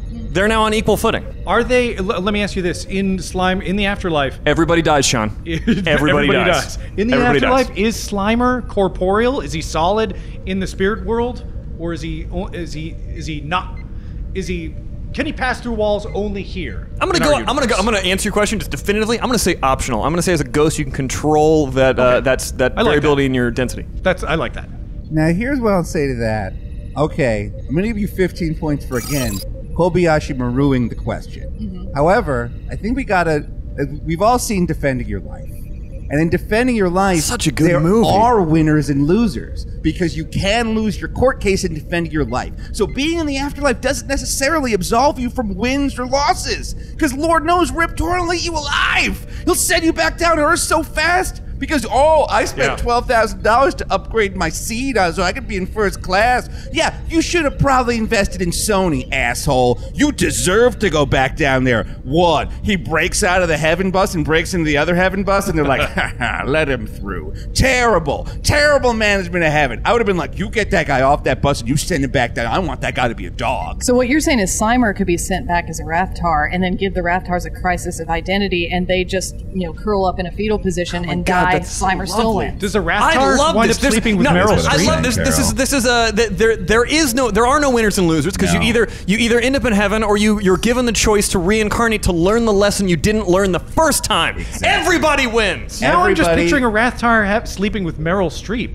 They're now on equal footing. Are they? L- let me ask you this: in slime, in the afterlife, Everybody dies, Sean. Everybody, everybody dies. dies. In the Everybody afterlife, dies. is Slimer corporeal? Is he solid in the spirit world, or is he? Is he? Is he not? Is he? Can he pass through walls only here? I'm gonna in go. our I'm gonna go. universe? I'm gonna answer your question just definitively. I'm gonna say optional. I'm gonna say as a ghost you can control that. Uh, Okay. that's that I like variability that. in your density. That's. I like that. Now, here's what I'll say to that. Okay, I'm going to give you fifteen points for, again, Kobayashi Maruing the question. Mm-hmm. However, I think we got to... We've all seen Defending Your Life. And in Defending Your Life, Such a good there movie. are winners and losers. Because you can lose your court case in Defending Your Life. So being in the afterlife doesn't necessarily absolve you from wins or losses. Because Lord knows Rip Torn will eat you alive. He'll send you back down to Earth so fast... Because, oh, I spent Yeah. twelve thousand dollars to upgrade my seat uh, so I could be in first class. Yeah, you should have probably invested in Sony, asshole. You deserve to go back down there. One, he breaks out of the heaven bus and breaks into the other heaven bus, and they're like, ha ha, let him through. Terrible, terrible management of heaven. I would have been like, you get that guy off that bus and you send him back down. I want that guy to be a dog. So what you're saying is Slimer could be sent back as a Rathtar and then give the Rathars a crisis of identity, and they just, you know, curl up in a fetal position and God, die. that's so Slimer still lovely. wins. Does a I Rathtar love wind this. up There's- sleeping with no, Meryl I Streep? love this. This is this is a th- there. There is no. There are no winners and losers because No. you either you either end up in heaven or you you're given the choice to reincarnate to learn the lesson you didn't learn the first time. Everybody wins. Now I'm just Everybody- picturing a Rathtar ha- sleeping with Meryl Streep.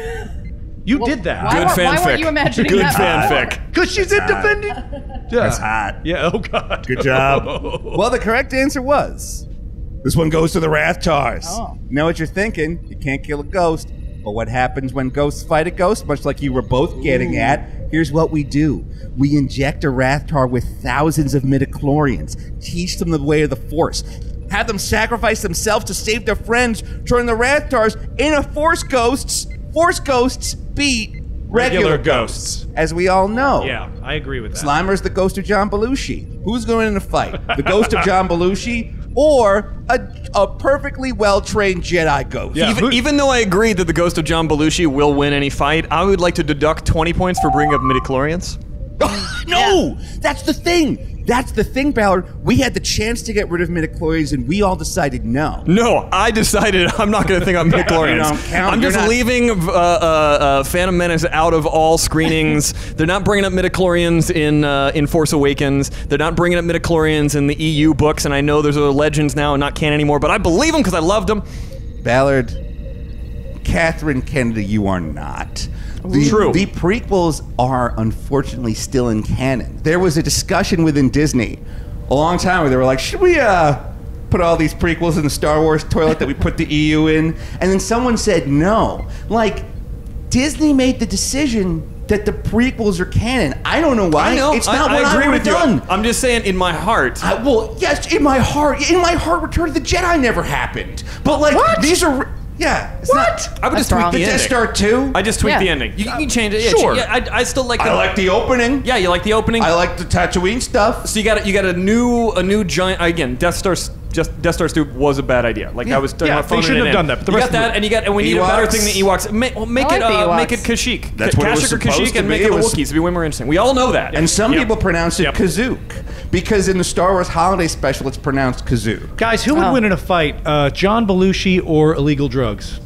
You did that. why Good weren't- why fanfic. weren't you imagining Good that fanfic. Because she's in defending. That's hot. Yeah. Oh God. Good job. Well, the correct answer was this one goes to the Rathtars. Oh. You know what you're thinking? You can't kill a ghost. But what happens when ghosts fight a ghost? Much like you were both getting at, here's what we do. We inject a Rathtar with thousands of midichlorians, teach them the way of the Force, have them sacrifice themselves to save their friends, turn the Rathtars into Force ghosts. Force ghosts beat regular, Regular ghosts. ghosts. As we all know. Yeah, I agree with that. Slimer's the ghost of John Belushi. Who's going in a fight? The ghost of John Belushi or a, a perfectly well-trained Jedi ghost? Yeah. Even, who- even though I agree that the ghost of John Belushi will win any fight, I would like to deduct twenty points for bringing up midichlorians. No! That's the thing! That's the thing, Ballard. We had the chance to get rid of midichlorians and we all decided no. No, I decided I'm not going to think about midichlorians. You don't count, I'm you're just not- leaving uh, uh, uh, Phantom Menace out of all screenings. They're not bringing up midichlorians in uh, in Force Awakens. They're not bringing up midichlorians in the E U books, and I know those are legends now and not canon anymore, but I believe them because I loved them. Ballard, Catherine Kennedy, you are not. The, True. The prequels are unfortunately still in canon. There was a discussion within Disney a long time where they were like, should we uh, put all these prequels in the Star Wars toilet that we put the E U in? And then someone said no. Like, Disney made the decision that the prequels are canon. I don't know why. I know. It's not I, what I I agree would with have you. done. I'm just saying, in my heart. I, well, yes, in my heart, in my heart, Return of the Jedi never happened. But like, What? these are, yeah, it's What? not. I would That's just tweak wrong. the The Death ending. Star two. I just tweak Yeah. the ending. You, you can change it. Yeah, Sure. Yeah, I, I still like the. I like the opening. Yeah, you like the opening. I like the Tatooine stuff. So you got you got a new a new giant again. Death Star just Death Star two was a bad idea. Like I was talking Yeah, about they phoning shouldn't it have in. done that, but the you rest got of that, the- and you got and we need a better Ewoks. thing than Ewoks. Make, well, make I it like the uh, make it Ewoks. Kashyyyk. That's what it was Kashyyyk or supposed Kashyyyk, to and be. make it It the was- Wookiees. It'd be way more interesting. We all know that. And some Yep. people pronounce it Yep. Kazook because in the Star Wars Holiday Special, it's pronounced Kazoo. Guys, who would Oh. win in a fight? Uh, John Belushi or illegal drugs?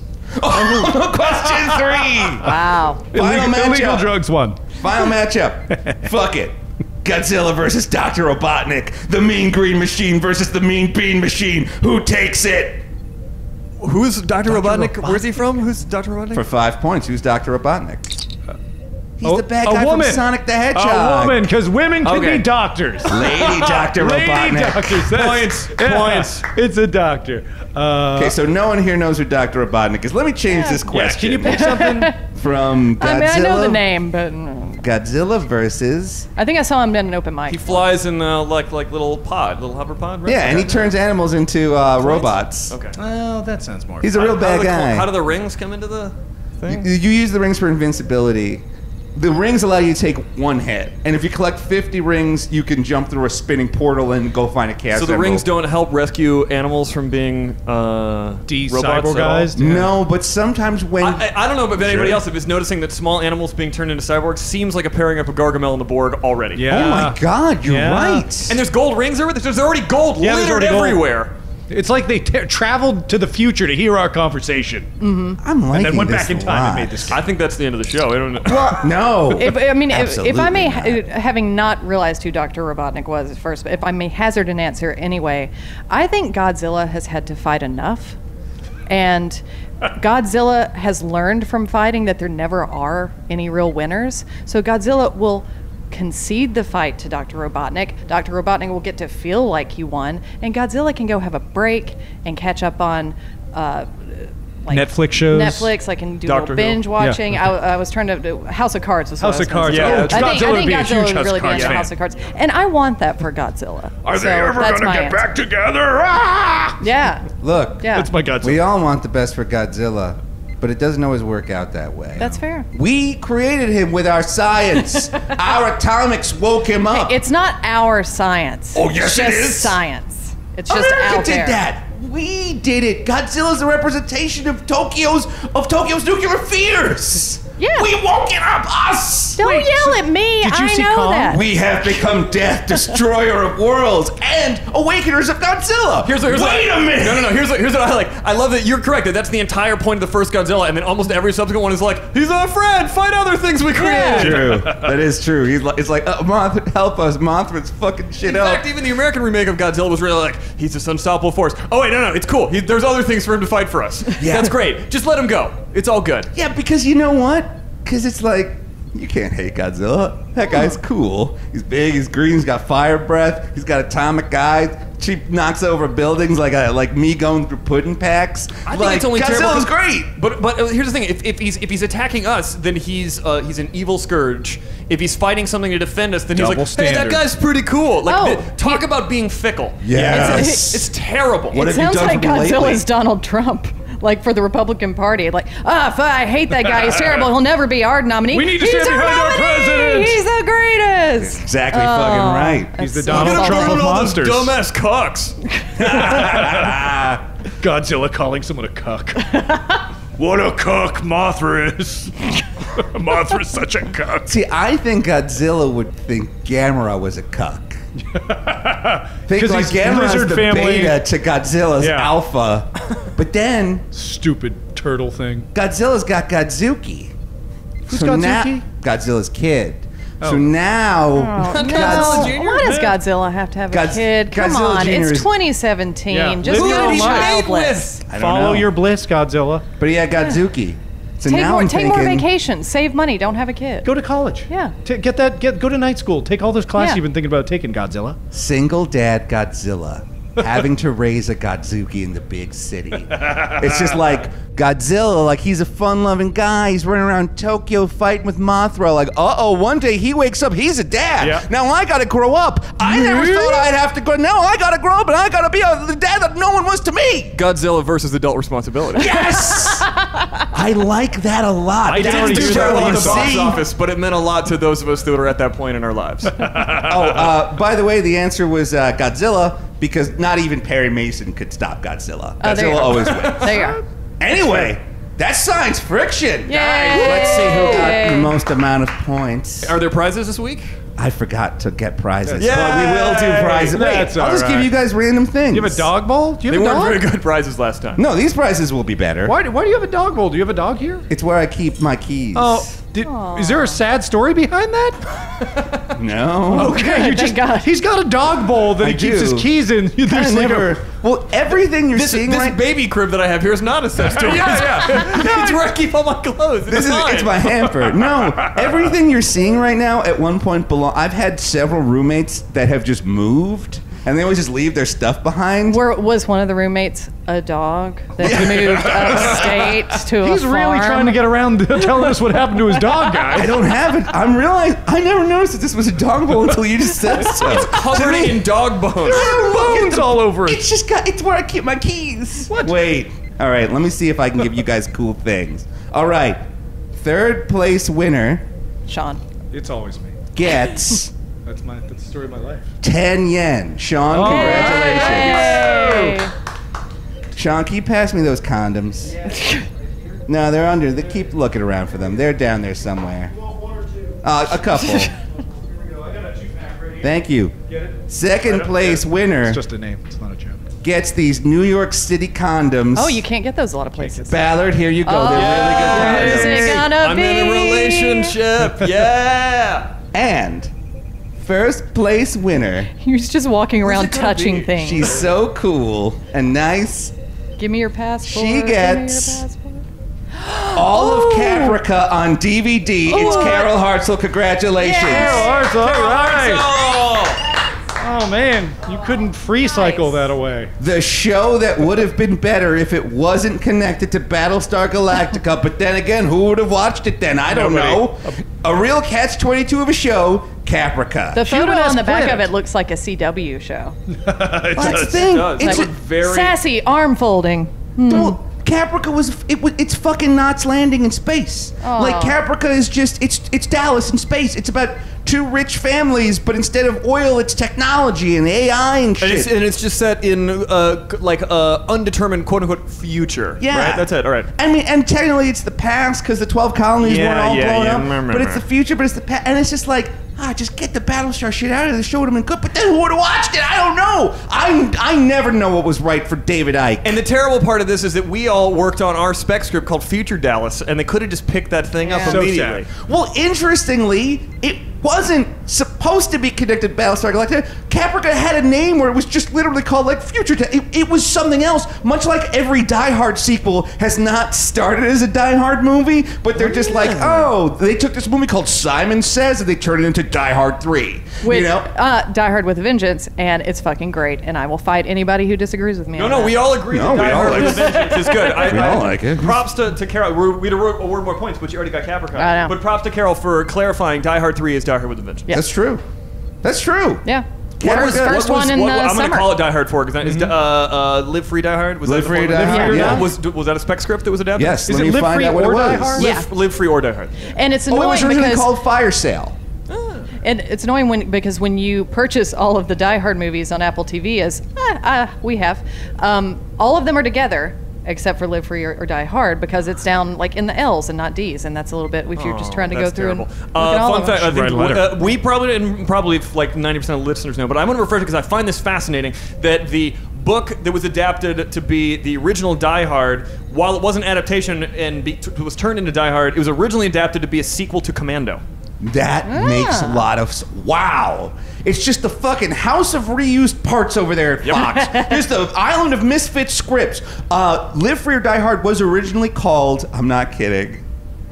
Question three. Wow. Final illegal, illegal matchup. drugs won. Final matchup. Fuck it. Godzilla versus Doctor Robotnik. The mean green machine versus the mean bean machine. Who takes it? Who's Doctor Robotnik? Where's he from? Who's Doctor Robotnik? For five points, who's Doctor Robotnik? He's Oh, the bad a guy woman. from Sonic the A Hedgehog. woman, because women can Okay. be doctors. Lady Doctor Lady Robotnik. doctors. That's- Points, yeah, points. It's a doctor. Uh, Okay, so no one here knows who Doctor Robotnik is. Let me change this yes, question. can you pick something? From Godzilla? I mean, I know the name, but mm, Godzilla versus... I think I saw him in an open mic. He flies in uh, like like little pod, little hover pod. Right? Yeah, and he turns animals into uh, robots. Okay. Oh, that sounds more. He's a real How bad do the, guy. How do the rings come into the thing? You, you use the rings for invincibility. The rings allow you to take one hit, and if you collect fifty rings, you can jump through a spinning portal and go find a chaos So the emerald. rings don't help rescue animals from being uh, robots at all? De-cyborgized? No, but sometimes when I, I I don't know about anybody Sure. else if it's noticing that small animals being turned into cyborgs seems like a pairing up of Gargamel and the Borg already. Yeah. oh my god, you're Yeah. right. And there's gold rings everywhere. There's already gold Yeah, there's littered already gold. everywhere. It's like they t- traveled to the future to hear our conversation. I'm liking And then went this back in a time and lot. made this. I think that's the end of the show. I don't know. No. If, I mean, if, if I may, Absolutely ha- having not realized who Doctor Robotnik was at first, but if I may hazard an answer anyway, I think Godzilla has had to fight enough. And Godzilla has learned from fighting that there never are any real winners. So Godzilla will concede the fight to Doctor Robotnik. Doctor Robotnik will get to feel like he won, and Godzilla can go have a break and catch up on uh, like Netflix shows? Netflix, like can do a Doctor little Who. binge watching. Yeah. I, I was trying to do House of Cards. Was what House I was of gonna Cards, say. yeah. I Godzilla think, I would think be a huge Godzilla would House really of be Cards into fan. House of Cards, and I want that for Godzilla. Are so they ever that's gonna my get answer. back together? Ah! Yeah, Look, yeah. That's my Godzilla. we all want the best for Godzilla, but it doesn't always work out that way. That's fair. We created him with our science. Our atomics woke him up. It's not our science. Oh, yes, it's it just is. science. It's just America out did there. that. We did it. Godzilla's a representation of Tokyo's of Tokyo's nuclear fears. Yeah. We woke it up, us. Don't Wait, yell so at me. did you I see know Kong? that. We have become death, destroyer of worlds, and awakeners of Godzilla. Here's, here's Wait what, a minute. No, no, no. Here's what, here's what I like. I love that you're correct. That that's the entire point of the first Godzilla, and then almost every subsequent one is like, he's our friend. Fight other things we created. True. That is true. He's like, it's like, uh, Mothra, help us. Mothra's fucking shit In up. fact, even the American remake of Godzilla was really like, he's this unstoppable force. Oh wait, no, no, it's cool. He, there's other things for him to fight for us. Yeah. That's great. Just let him go. It's all good. Yeah, because you know what? Because it's like, you can't hate Godzilla. That guy's cool. He's big, he's green, he's got fire breath, he's got atomic eyes. She knocks over buildings like a, like me going through pudding packs. I think like, it's only Godzilla's terrible 'cause- great. But but uh, here's the thing: if, if he's if he's attacking us, then he's uh, he's an evil scourge. If he's fighting something to defend us, then he's Double like, hey, that standard. guy's pretty cool. Like, Oh, th- talk about being fickle. Yes. It's, it's terrible. What it have you sounds done like for me Godzilla's lately? Donald Trump. Like for the Republican Party, like, ah, oh, I hate that guy. He's terrible. He'll never be our nominee. We need to He's stand our behind our nominee! president. He's the greatest. Exactly Oh, fucking right. He's the that's so Donald Look at Trump him of doing all those monsters. dumbass cocks. Godzilla calling someone a cuck. What a cuck Mothra is. Mothra's such a cuck. See, I think Godzilla would think Gamera was a cuck. Think 'Cause like he's Gamera's lizard the family. beta to Godzilla's Yeah. alpha. But then Stupid turtle thing. Godzilla's got Godzuki. Who's so now- Godzuki? Godzilla's kid. Oh. So now Oh, Godzilla no. Junior? Why does Yeah. Godzilla have to have a Godz- kid? Come Godzilla on, Junior it's is- twenty seventeen. Yeah. Just Who go did he made childless. I don't Follow know. your bliss, Godzilla. But he had Godzuki. So Take now more, I'm take thinking, more vacations. Save money. Don't have a kid. Go to college. Yeah. Ta- get that. Get go to night school. Take all those classes Yeah. you've been thinking about taking, Godzilla. Single dad Godzilla having to raise a Godzuki in the big city. It's just like Godzilla, like he's a fun-loving guy. He's running around Tokyo fighting with Mothra. Like, uh-oh, one day he wakes up, he's a dad. Yeah. Now I gotta grow up. I never thought I'd have to grow. Now I gotta grow up and I gotta be a, the dad that no one was to me. Godzilla versus adult responsibility. Yes! I like that a lot. I That's already It do didn't that do when well you at the box see. office, but it meant a lot to those of us that were at that point in our lives. Oh, uh, by the way, the answer was uh, Godzilla because not even Perry Mason could stop Godzilla. Oh, there you Godzilla go. always wins. There you are. Anyway, that's science friction. Yay! Let's see who got the most amount of points. Are there prizes this week? I forgot to get prizes. Yay! But we will do prizes. Wait, That's I'll just all give right. you guys random things. You have a dog bowl? Do you They have a weren't dog? very good prizes last time. No, these prizes will be better. Why, do- why do you have a dog bowl? Do you have a dog here? It's where I keep my keys. Oh, did, is there a sad story behind that? no. Okay, you Thank just God. he's got a dog bowl that I he keeps do. his keys in. I There's like a- never. Well, everything you're This, seeing this right baby crib that I have here is not a sex toy. Yeah, yeah. It's where I keep all my clothes. This is fine. it's my hamper. No, everything you're seeing right now at one point belong. I've had several roommates that have just moved, and they always just leave their stuff behind. Where was one of the roommates a dog that moved upstate to a He's really farm? trying to get around to telling us what happened to his dog, I guys. don't have it. I'm realizing I never noticed that this was a dog bowl until you just said so. It's covered in dog bones. Bones all over it. It's just got. It's where I keep my keys. What? Wait. All right. Let me see if I can give you guys cool things. All right. Third place winner Sean. It's always me. gets That's my that's the story of my life. ten yen. Sean, Oh, congratulations. Hey. Sean, can you pass me those condoms? No, they're under. They keep looking around for them. They're down there somewhere. Uh, a couple. Thank you. Second place winner It's just a name. It's not a joke. gets these New York City condoms. Oh, you can't get those a lot of places. Ballard, here you go. Oh, They're who's really it good condoms. gonna I'm be? in a relationship. Yeah. And first place winner. You're just walking around it gonna touching be? things. She's so cool and nice. Give me your passport. She Give me your gets- passport. All Oh. of Caprica on D V D. It's Oh. Carol Hartzell. Congratulations. Carol Hartzell, all right. Oh. Oh man, you couldn't free cycle that away. The show that would have been better if it wasn't connected to Battlestar Galactica, but then again, who would have watched it then? I don't know. Nobody. A real catch twenty-two of a show, Caprica. The photo Human-ass on the back of planet. it looks like a C W show. That's the thing. does. It's Like, a, very Sassy arm folding. Hmm. well, Caprica was it was it's fucking Knots Landing in space. Like Caprica is just it's it's Dallas in space. It's about two rich families, but instead of oil, it's technology and A I and And shit. it's, and it's just set in uh, c- like uh, undetermined quote unquote future. Yeah, Right? That's it. All right. I mean, and technically, it's the past because the twelve colonies Yeah, weren't all yeah, blown yeah. up. Remember. But it's the future. But it's the past, and it's just like, ah, just get the Battlestar shit out of the show. Would have been good. But then who would have watched it? I don't know. I I never know what was right for David Icke. And the terrible part of this is that we all worked on our spec script called Future Dallas, and they could have just picked that thing up Yeah. So immediately. sad. Well, interestingly, it wasn't supposed to be connected to Battlestar Galactica. Caprica had a name where it was just literally called like Future. Ta- it, it was something else. Much like every Die Hard sequel has not started as a Die Hard movie, but they're just like, oh, they took this movie called Simon Says and they turned it into Die Hard three. With, you know? uh, Die Hard with a Vengeance, and it's fucking great, and I will fight anybody who disagrees with me. No, on no, that. we all agree No, that we Die all Hard like with it. a Vengeance is good. I, We I- all like it. Props to, to Carol. We're, we'd award award more points, but you already got Caprica. I know. But props to Carol for clarifying Die Hard three is Die Hard with a Vengeance. Yeah. That's true. That's true. Yeah. What First, was- first What was- one in what- the I'm summer. gonna call it Die Hard four because is uh, uh, Live Free Die Hard was Live that Free before- Die Live Hard, Free yeah. Was was that a spec script that was adapted? Yes, Is let it me Live find Free out what or it Die was. Hard? Yeah. Live, Live Free or Die Hard. And it's Oh, it annoying was originally because called Fire Sale. and it's annoying when because when you purchase all of the Die Hard movies on Apple T V, as ah, ah, we have, um, all of them are together except for Live Free or, or Die Hard because it's down like in the L's and not D's, and that's a little bit if you're just trying to go That's through terrible. and look Uh, at all fun of them. fact, I think Write a letter. uh, we probably and probably like ninety percent of listeners know, but I'm going to refer to because I find this fascinating that the book that was adapted to be the original Die Hard, while it wasn't adaptation and be, t- was turned into Die Hard, it was originally adapted to be a sequel to Commando. That makes a lot of s- wow. It's just the fucking house of reused parts over there at Fox. Just the island of misfit scripts. Uh, Live Free or Die Hard was originally called, I'm not kidding,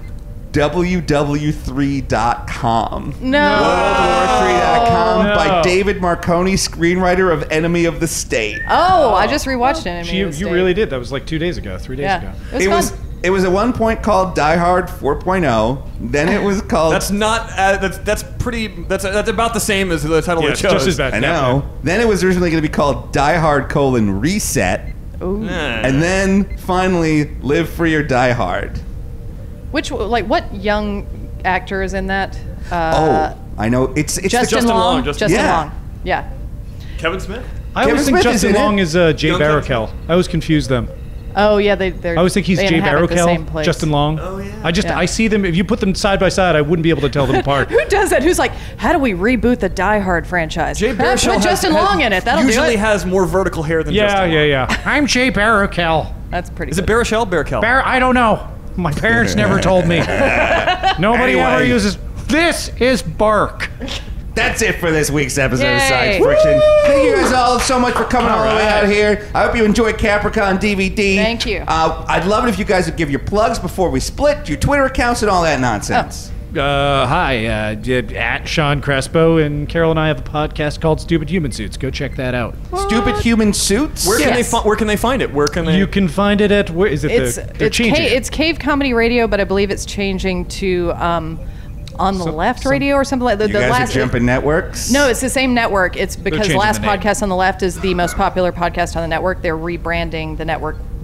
W W three dot com. No. World War three dot com No. by David Marconi, screenwriter of Enemy of the State. Oh, I just rewatched it. Gee, you, you really did. That was like two days ago, three days Yeah. ago. It was, It fun. was it was at one point called Die Hard four point oh. Then it was called That's not. Uh, that's that's pretty. That's that's about the same as the title Yeah, of it's the show. just as bad. I know. Then it was originally going to be called Die Hard colon Reset. And then finally Live Free or Die Hard. Which like what young actor is in that? Uh, Oh, I know. It's it's Justin, Justin Long. Long, Justin- Justin Yeah. Long. Yeah. Kevin Smith. I Kevin always think Smith is Justin in it. Long is uh, Jay Young Kevin Baruchel. I always confuse them. Oh yeah, they they're. I always think he's they Jay inhabit the same Baruchel, place. Justin Long. Oh, yeah. I just Yeah. I see them. If you put them side by side, I wouldn't be able to tell them apart. Who does that? Who's like, how do we reboot the Die Hard franchise? Jay Ah, Baruchel put has- Justin has- Long in it. That'll do usually it. has more vertical hair than yeah, Justin yeah, Long. yeah. I'm Jay Baruchel. That's pretty. Is it good. Baruchel? Baruchel. Bar- I don't know. My parents never told me. Nobody Anyway. ever uses. This is Bark. That's it for this week's episode of Yay. Science Friction. Thank you guys all so much for coming all, the way right. out here. I hope you enjoyed Capricorn D V D. Thank you. Uh, I'd love it if you guys would give your plugs before we split, your Twitter accounts, and all that nonsense. Uh, hi, uh, did- at Sean Crespo, and Carol and I have a podcast called Stupid Human Suits. Go check that out. Stupid human suits. Where can Yes. they fi- Where can they find it? Where can they? You can find it at where is it? It's the, they're it's, changing. ca- it. it's Cave Comedy Radio, but I believe it's changing to um, on the Some- left some- radio or something like that. you The guys last are jumping networks. No, it's the same network. It's because changing Last the name. Podcast on the Left is the most popular podcast on the network. They're rebranding the network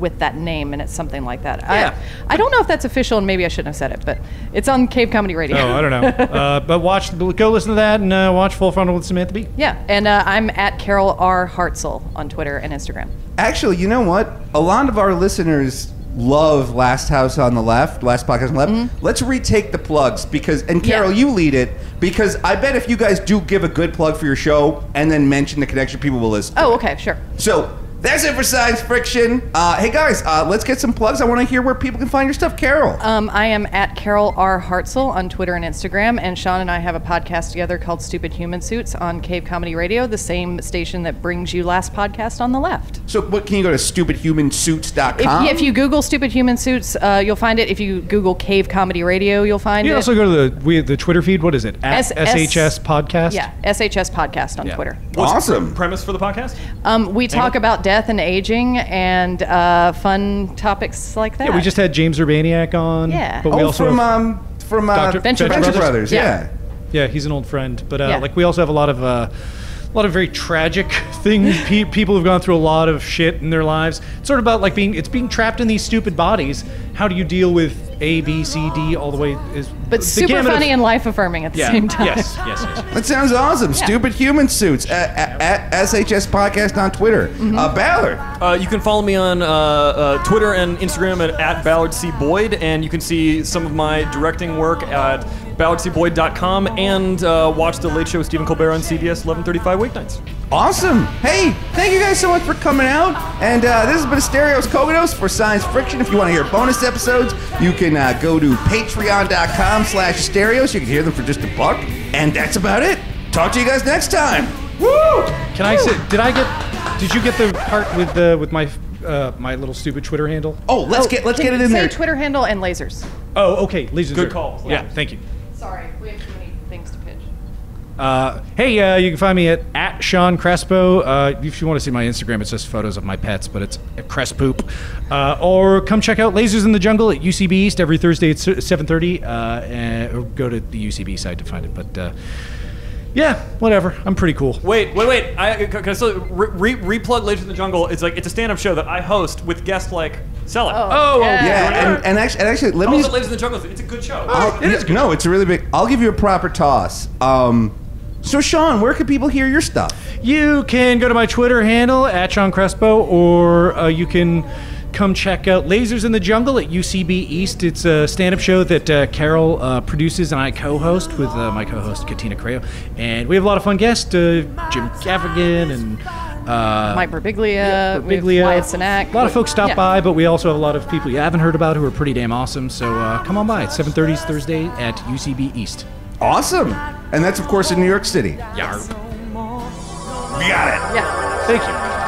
with that name, and it's something like that. Yeah. I, I don't know if that's official, and maybe I shouldn't have said it, but it's on Cave Comedy Radio. Oh, I don't know. uh, but watch, go listen to that and uh, watch Full Frontal with Samantha Bee. Yeah, and uh, I'm at Carol R. Hartzell on Twitter and Instagram. Actually, you know what? A lot of our listeners love Last House on the Left, Last Podcast on the Left. Mm-hmm. Let's retake the plugs because, and Carol, Yeah. you lead it because I bet if you guys do give a good plug for your show and then mention the connection, people will listen. Oh, okay, sure. So that's it for Science Friction. Uh, hey guys, uh, let's get some plugs. I want to hear where people can find your stuff. Carol. Um, I am at Carol R. Hartzell on Twitter and Instagram, and Sean and I have a podcast together called Stupid Human Suits on Cave Comedy Radio, the same station that brings you Last Podcast on the Left. So what can you go to stupid human suits dot If, com? if you Google Stupid Human Suits, uh, you'll find it. If you Google Cave Comedy Radio, you'll find You it. also go to the we the Twitter feed. What is it? At S- S H S Podcast. Yeah, S H S Podcast on Yeah. Twitter. Awesome. Premise for the podcast? Um, we talk Angle? about death and aging and uh, fun topics like that. Yeah, we just had James Urbaniak on. Yeah. But we Oh, also from have, um from uh, Doctor Venture Venture Brothers. Brothers. Yeah. Yeah. yeah, he's an old friend. But uh, Yeah. like we also have a lot of uh, a lot of very tragic things. Pe- people who've gone through a lot of shit in their lives. It's sort of about like being it's being trapped in these stupid bodies. How do you deal with A, B, C, D all the way? Is but the super gamut of- funny and life affirming at the yeah, same time. Yes, yes, yes. yes. That sounds awesome. Stupid Human Suits at, at, at S H S Podcast on Twitter. Mm-hmm. Uh, Ballard. Uh, you can follow me on uh, uh, Twitter and Instagram at, at Ballard C. Boyd, and you can see some of my directing work at ballard c boyd dot com and uh, watch The Late Show with Stephen Colbert on C B S eleven thirty-five weeknights. Awesome. Hey, thank you guys so much for coming out. And uh, this has been Stereos Kogodos for Science Friction. If you want to hear bonus episodes, you can uh, go to patreon dot com slash stereos. You can hear them for just a buck. And that's about it. Talk to you guys next time. Woo! Can I say? Did I get? Did you get the part with the with my uh, my little stupid Twitter handle? Oh, let's get let's Can get it you in say there. Twitter handle and lasers. Oh, okay. Lasers. Good are- call. Yeah, thank you. Sorry, we have too many things to pitch. Uh, hey, uh, you can find me at, at Sean Crespo. Uh, if you want to see my Instagram, it's just photos of my pets, but it's at Crespoop. Uh, or come check out Lasers in the Jungle at U C B East every Thursday at seven thirty. Uh, and, or go to the U C B site to find it. But uh, yeah, whatever. I'm pretty cool. Wait, wait, wait! I can I still re- re- replug Ladies in the Jungle. It's like it's a stand-up show that I host with guests like Sella. Oh, yeah. Yeah, and, and actually, and actually, let me. Also, Just, Ladies in the Jungle. It's a good show. I'll- no, it's really big. I'll give you a proper toss. Um, so, Sean, where can people hear your stuff? You can go to my Twitter handle at Sean Crespo, or uh, you can come check out Lasers in the Jungle at U C B East. It's a stand-up show that uh, Carol uh, produces and I co-host with uh, my co-host Katina Creo. And we have a lot of fun guests, uh, Jim Gaffigan and uh, Mike Birbiglia, yeah, we have Birbiglia. Wyatt Cenac. A lot of folks stop Yeah. by, but we also have a lot of people you haven't heard about who are pretty damn awesome. So uh, come on by. It's seven thirty Thursday at U C B East. Awesome. And that's, of course, in New York City. Yar. We got it. Yeah. Thank you.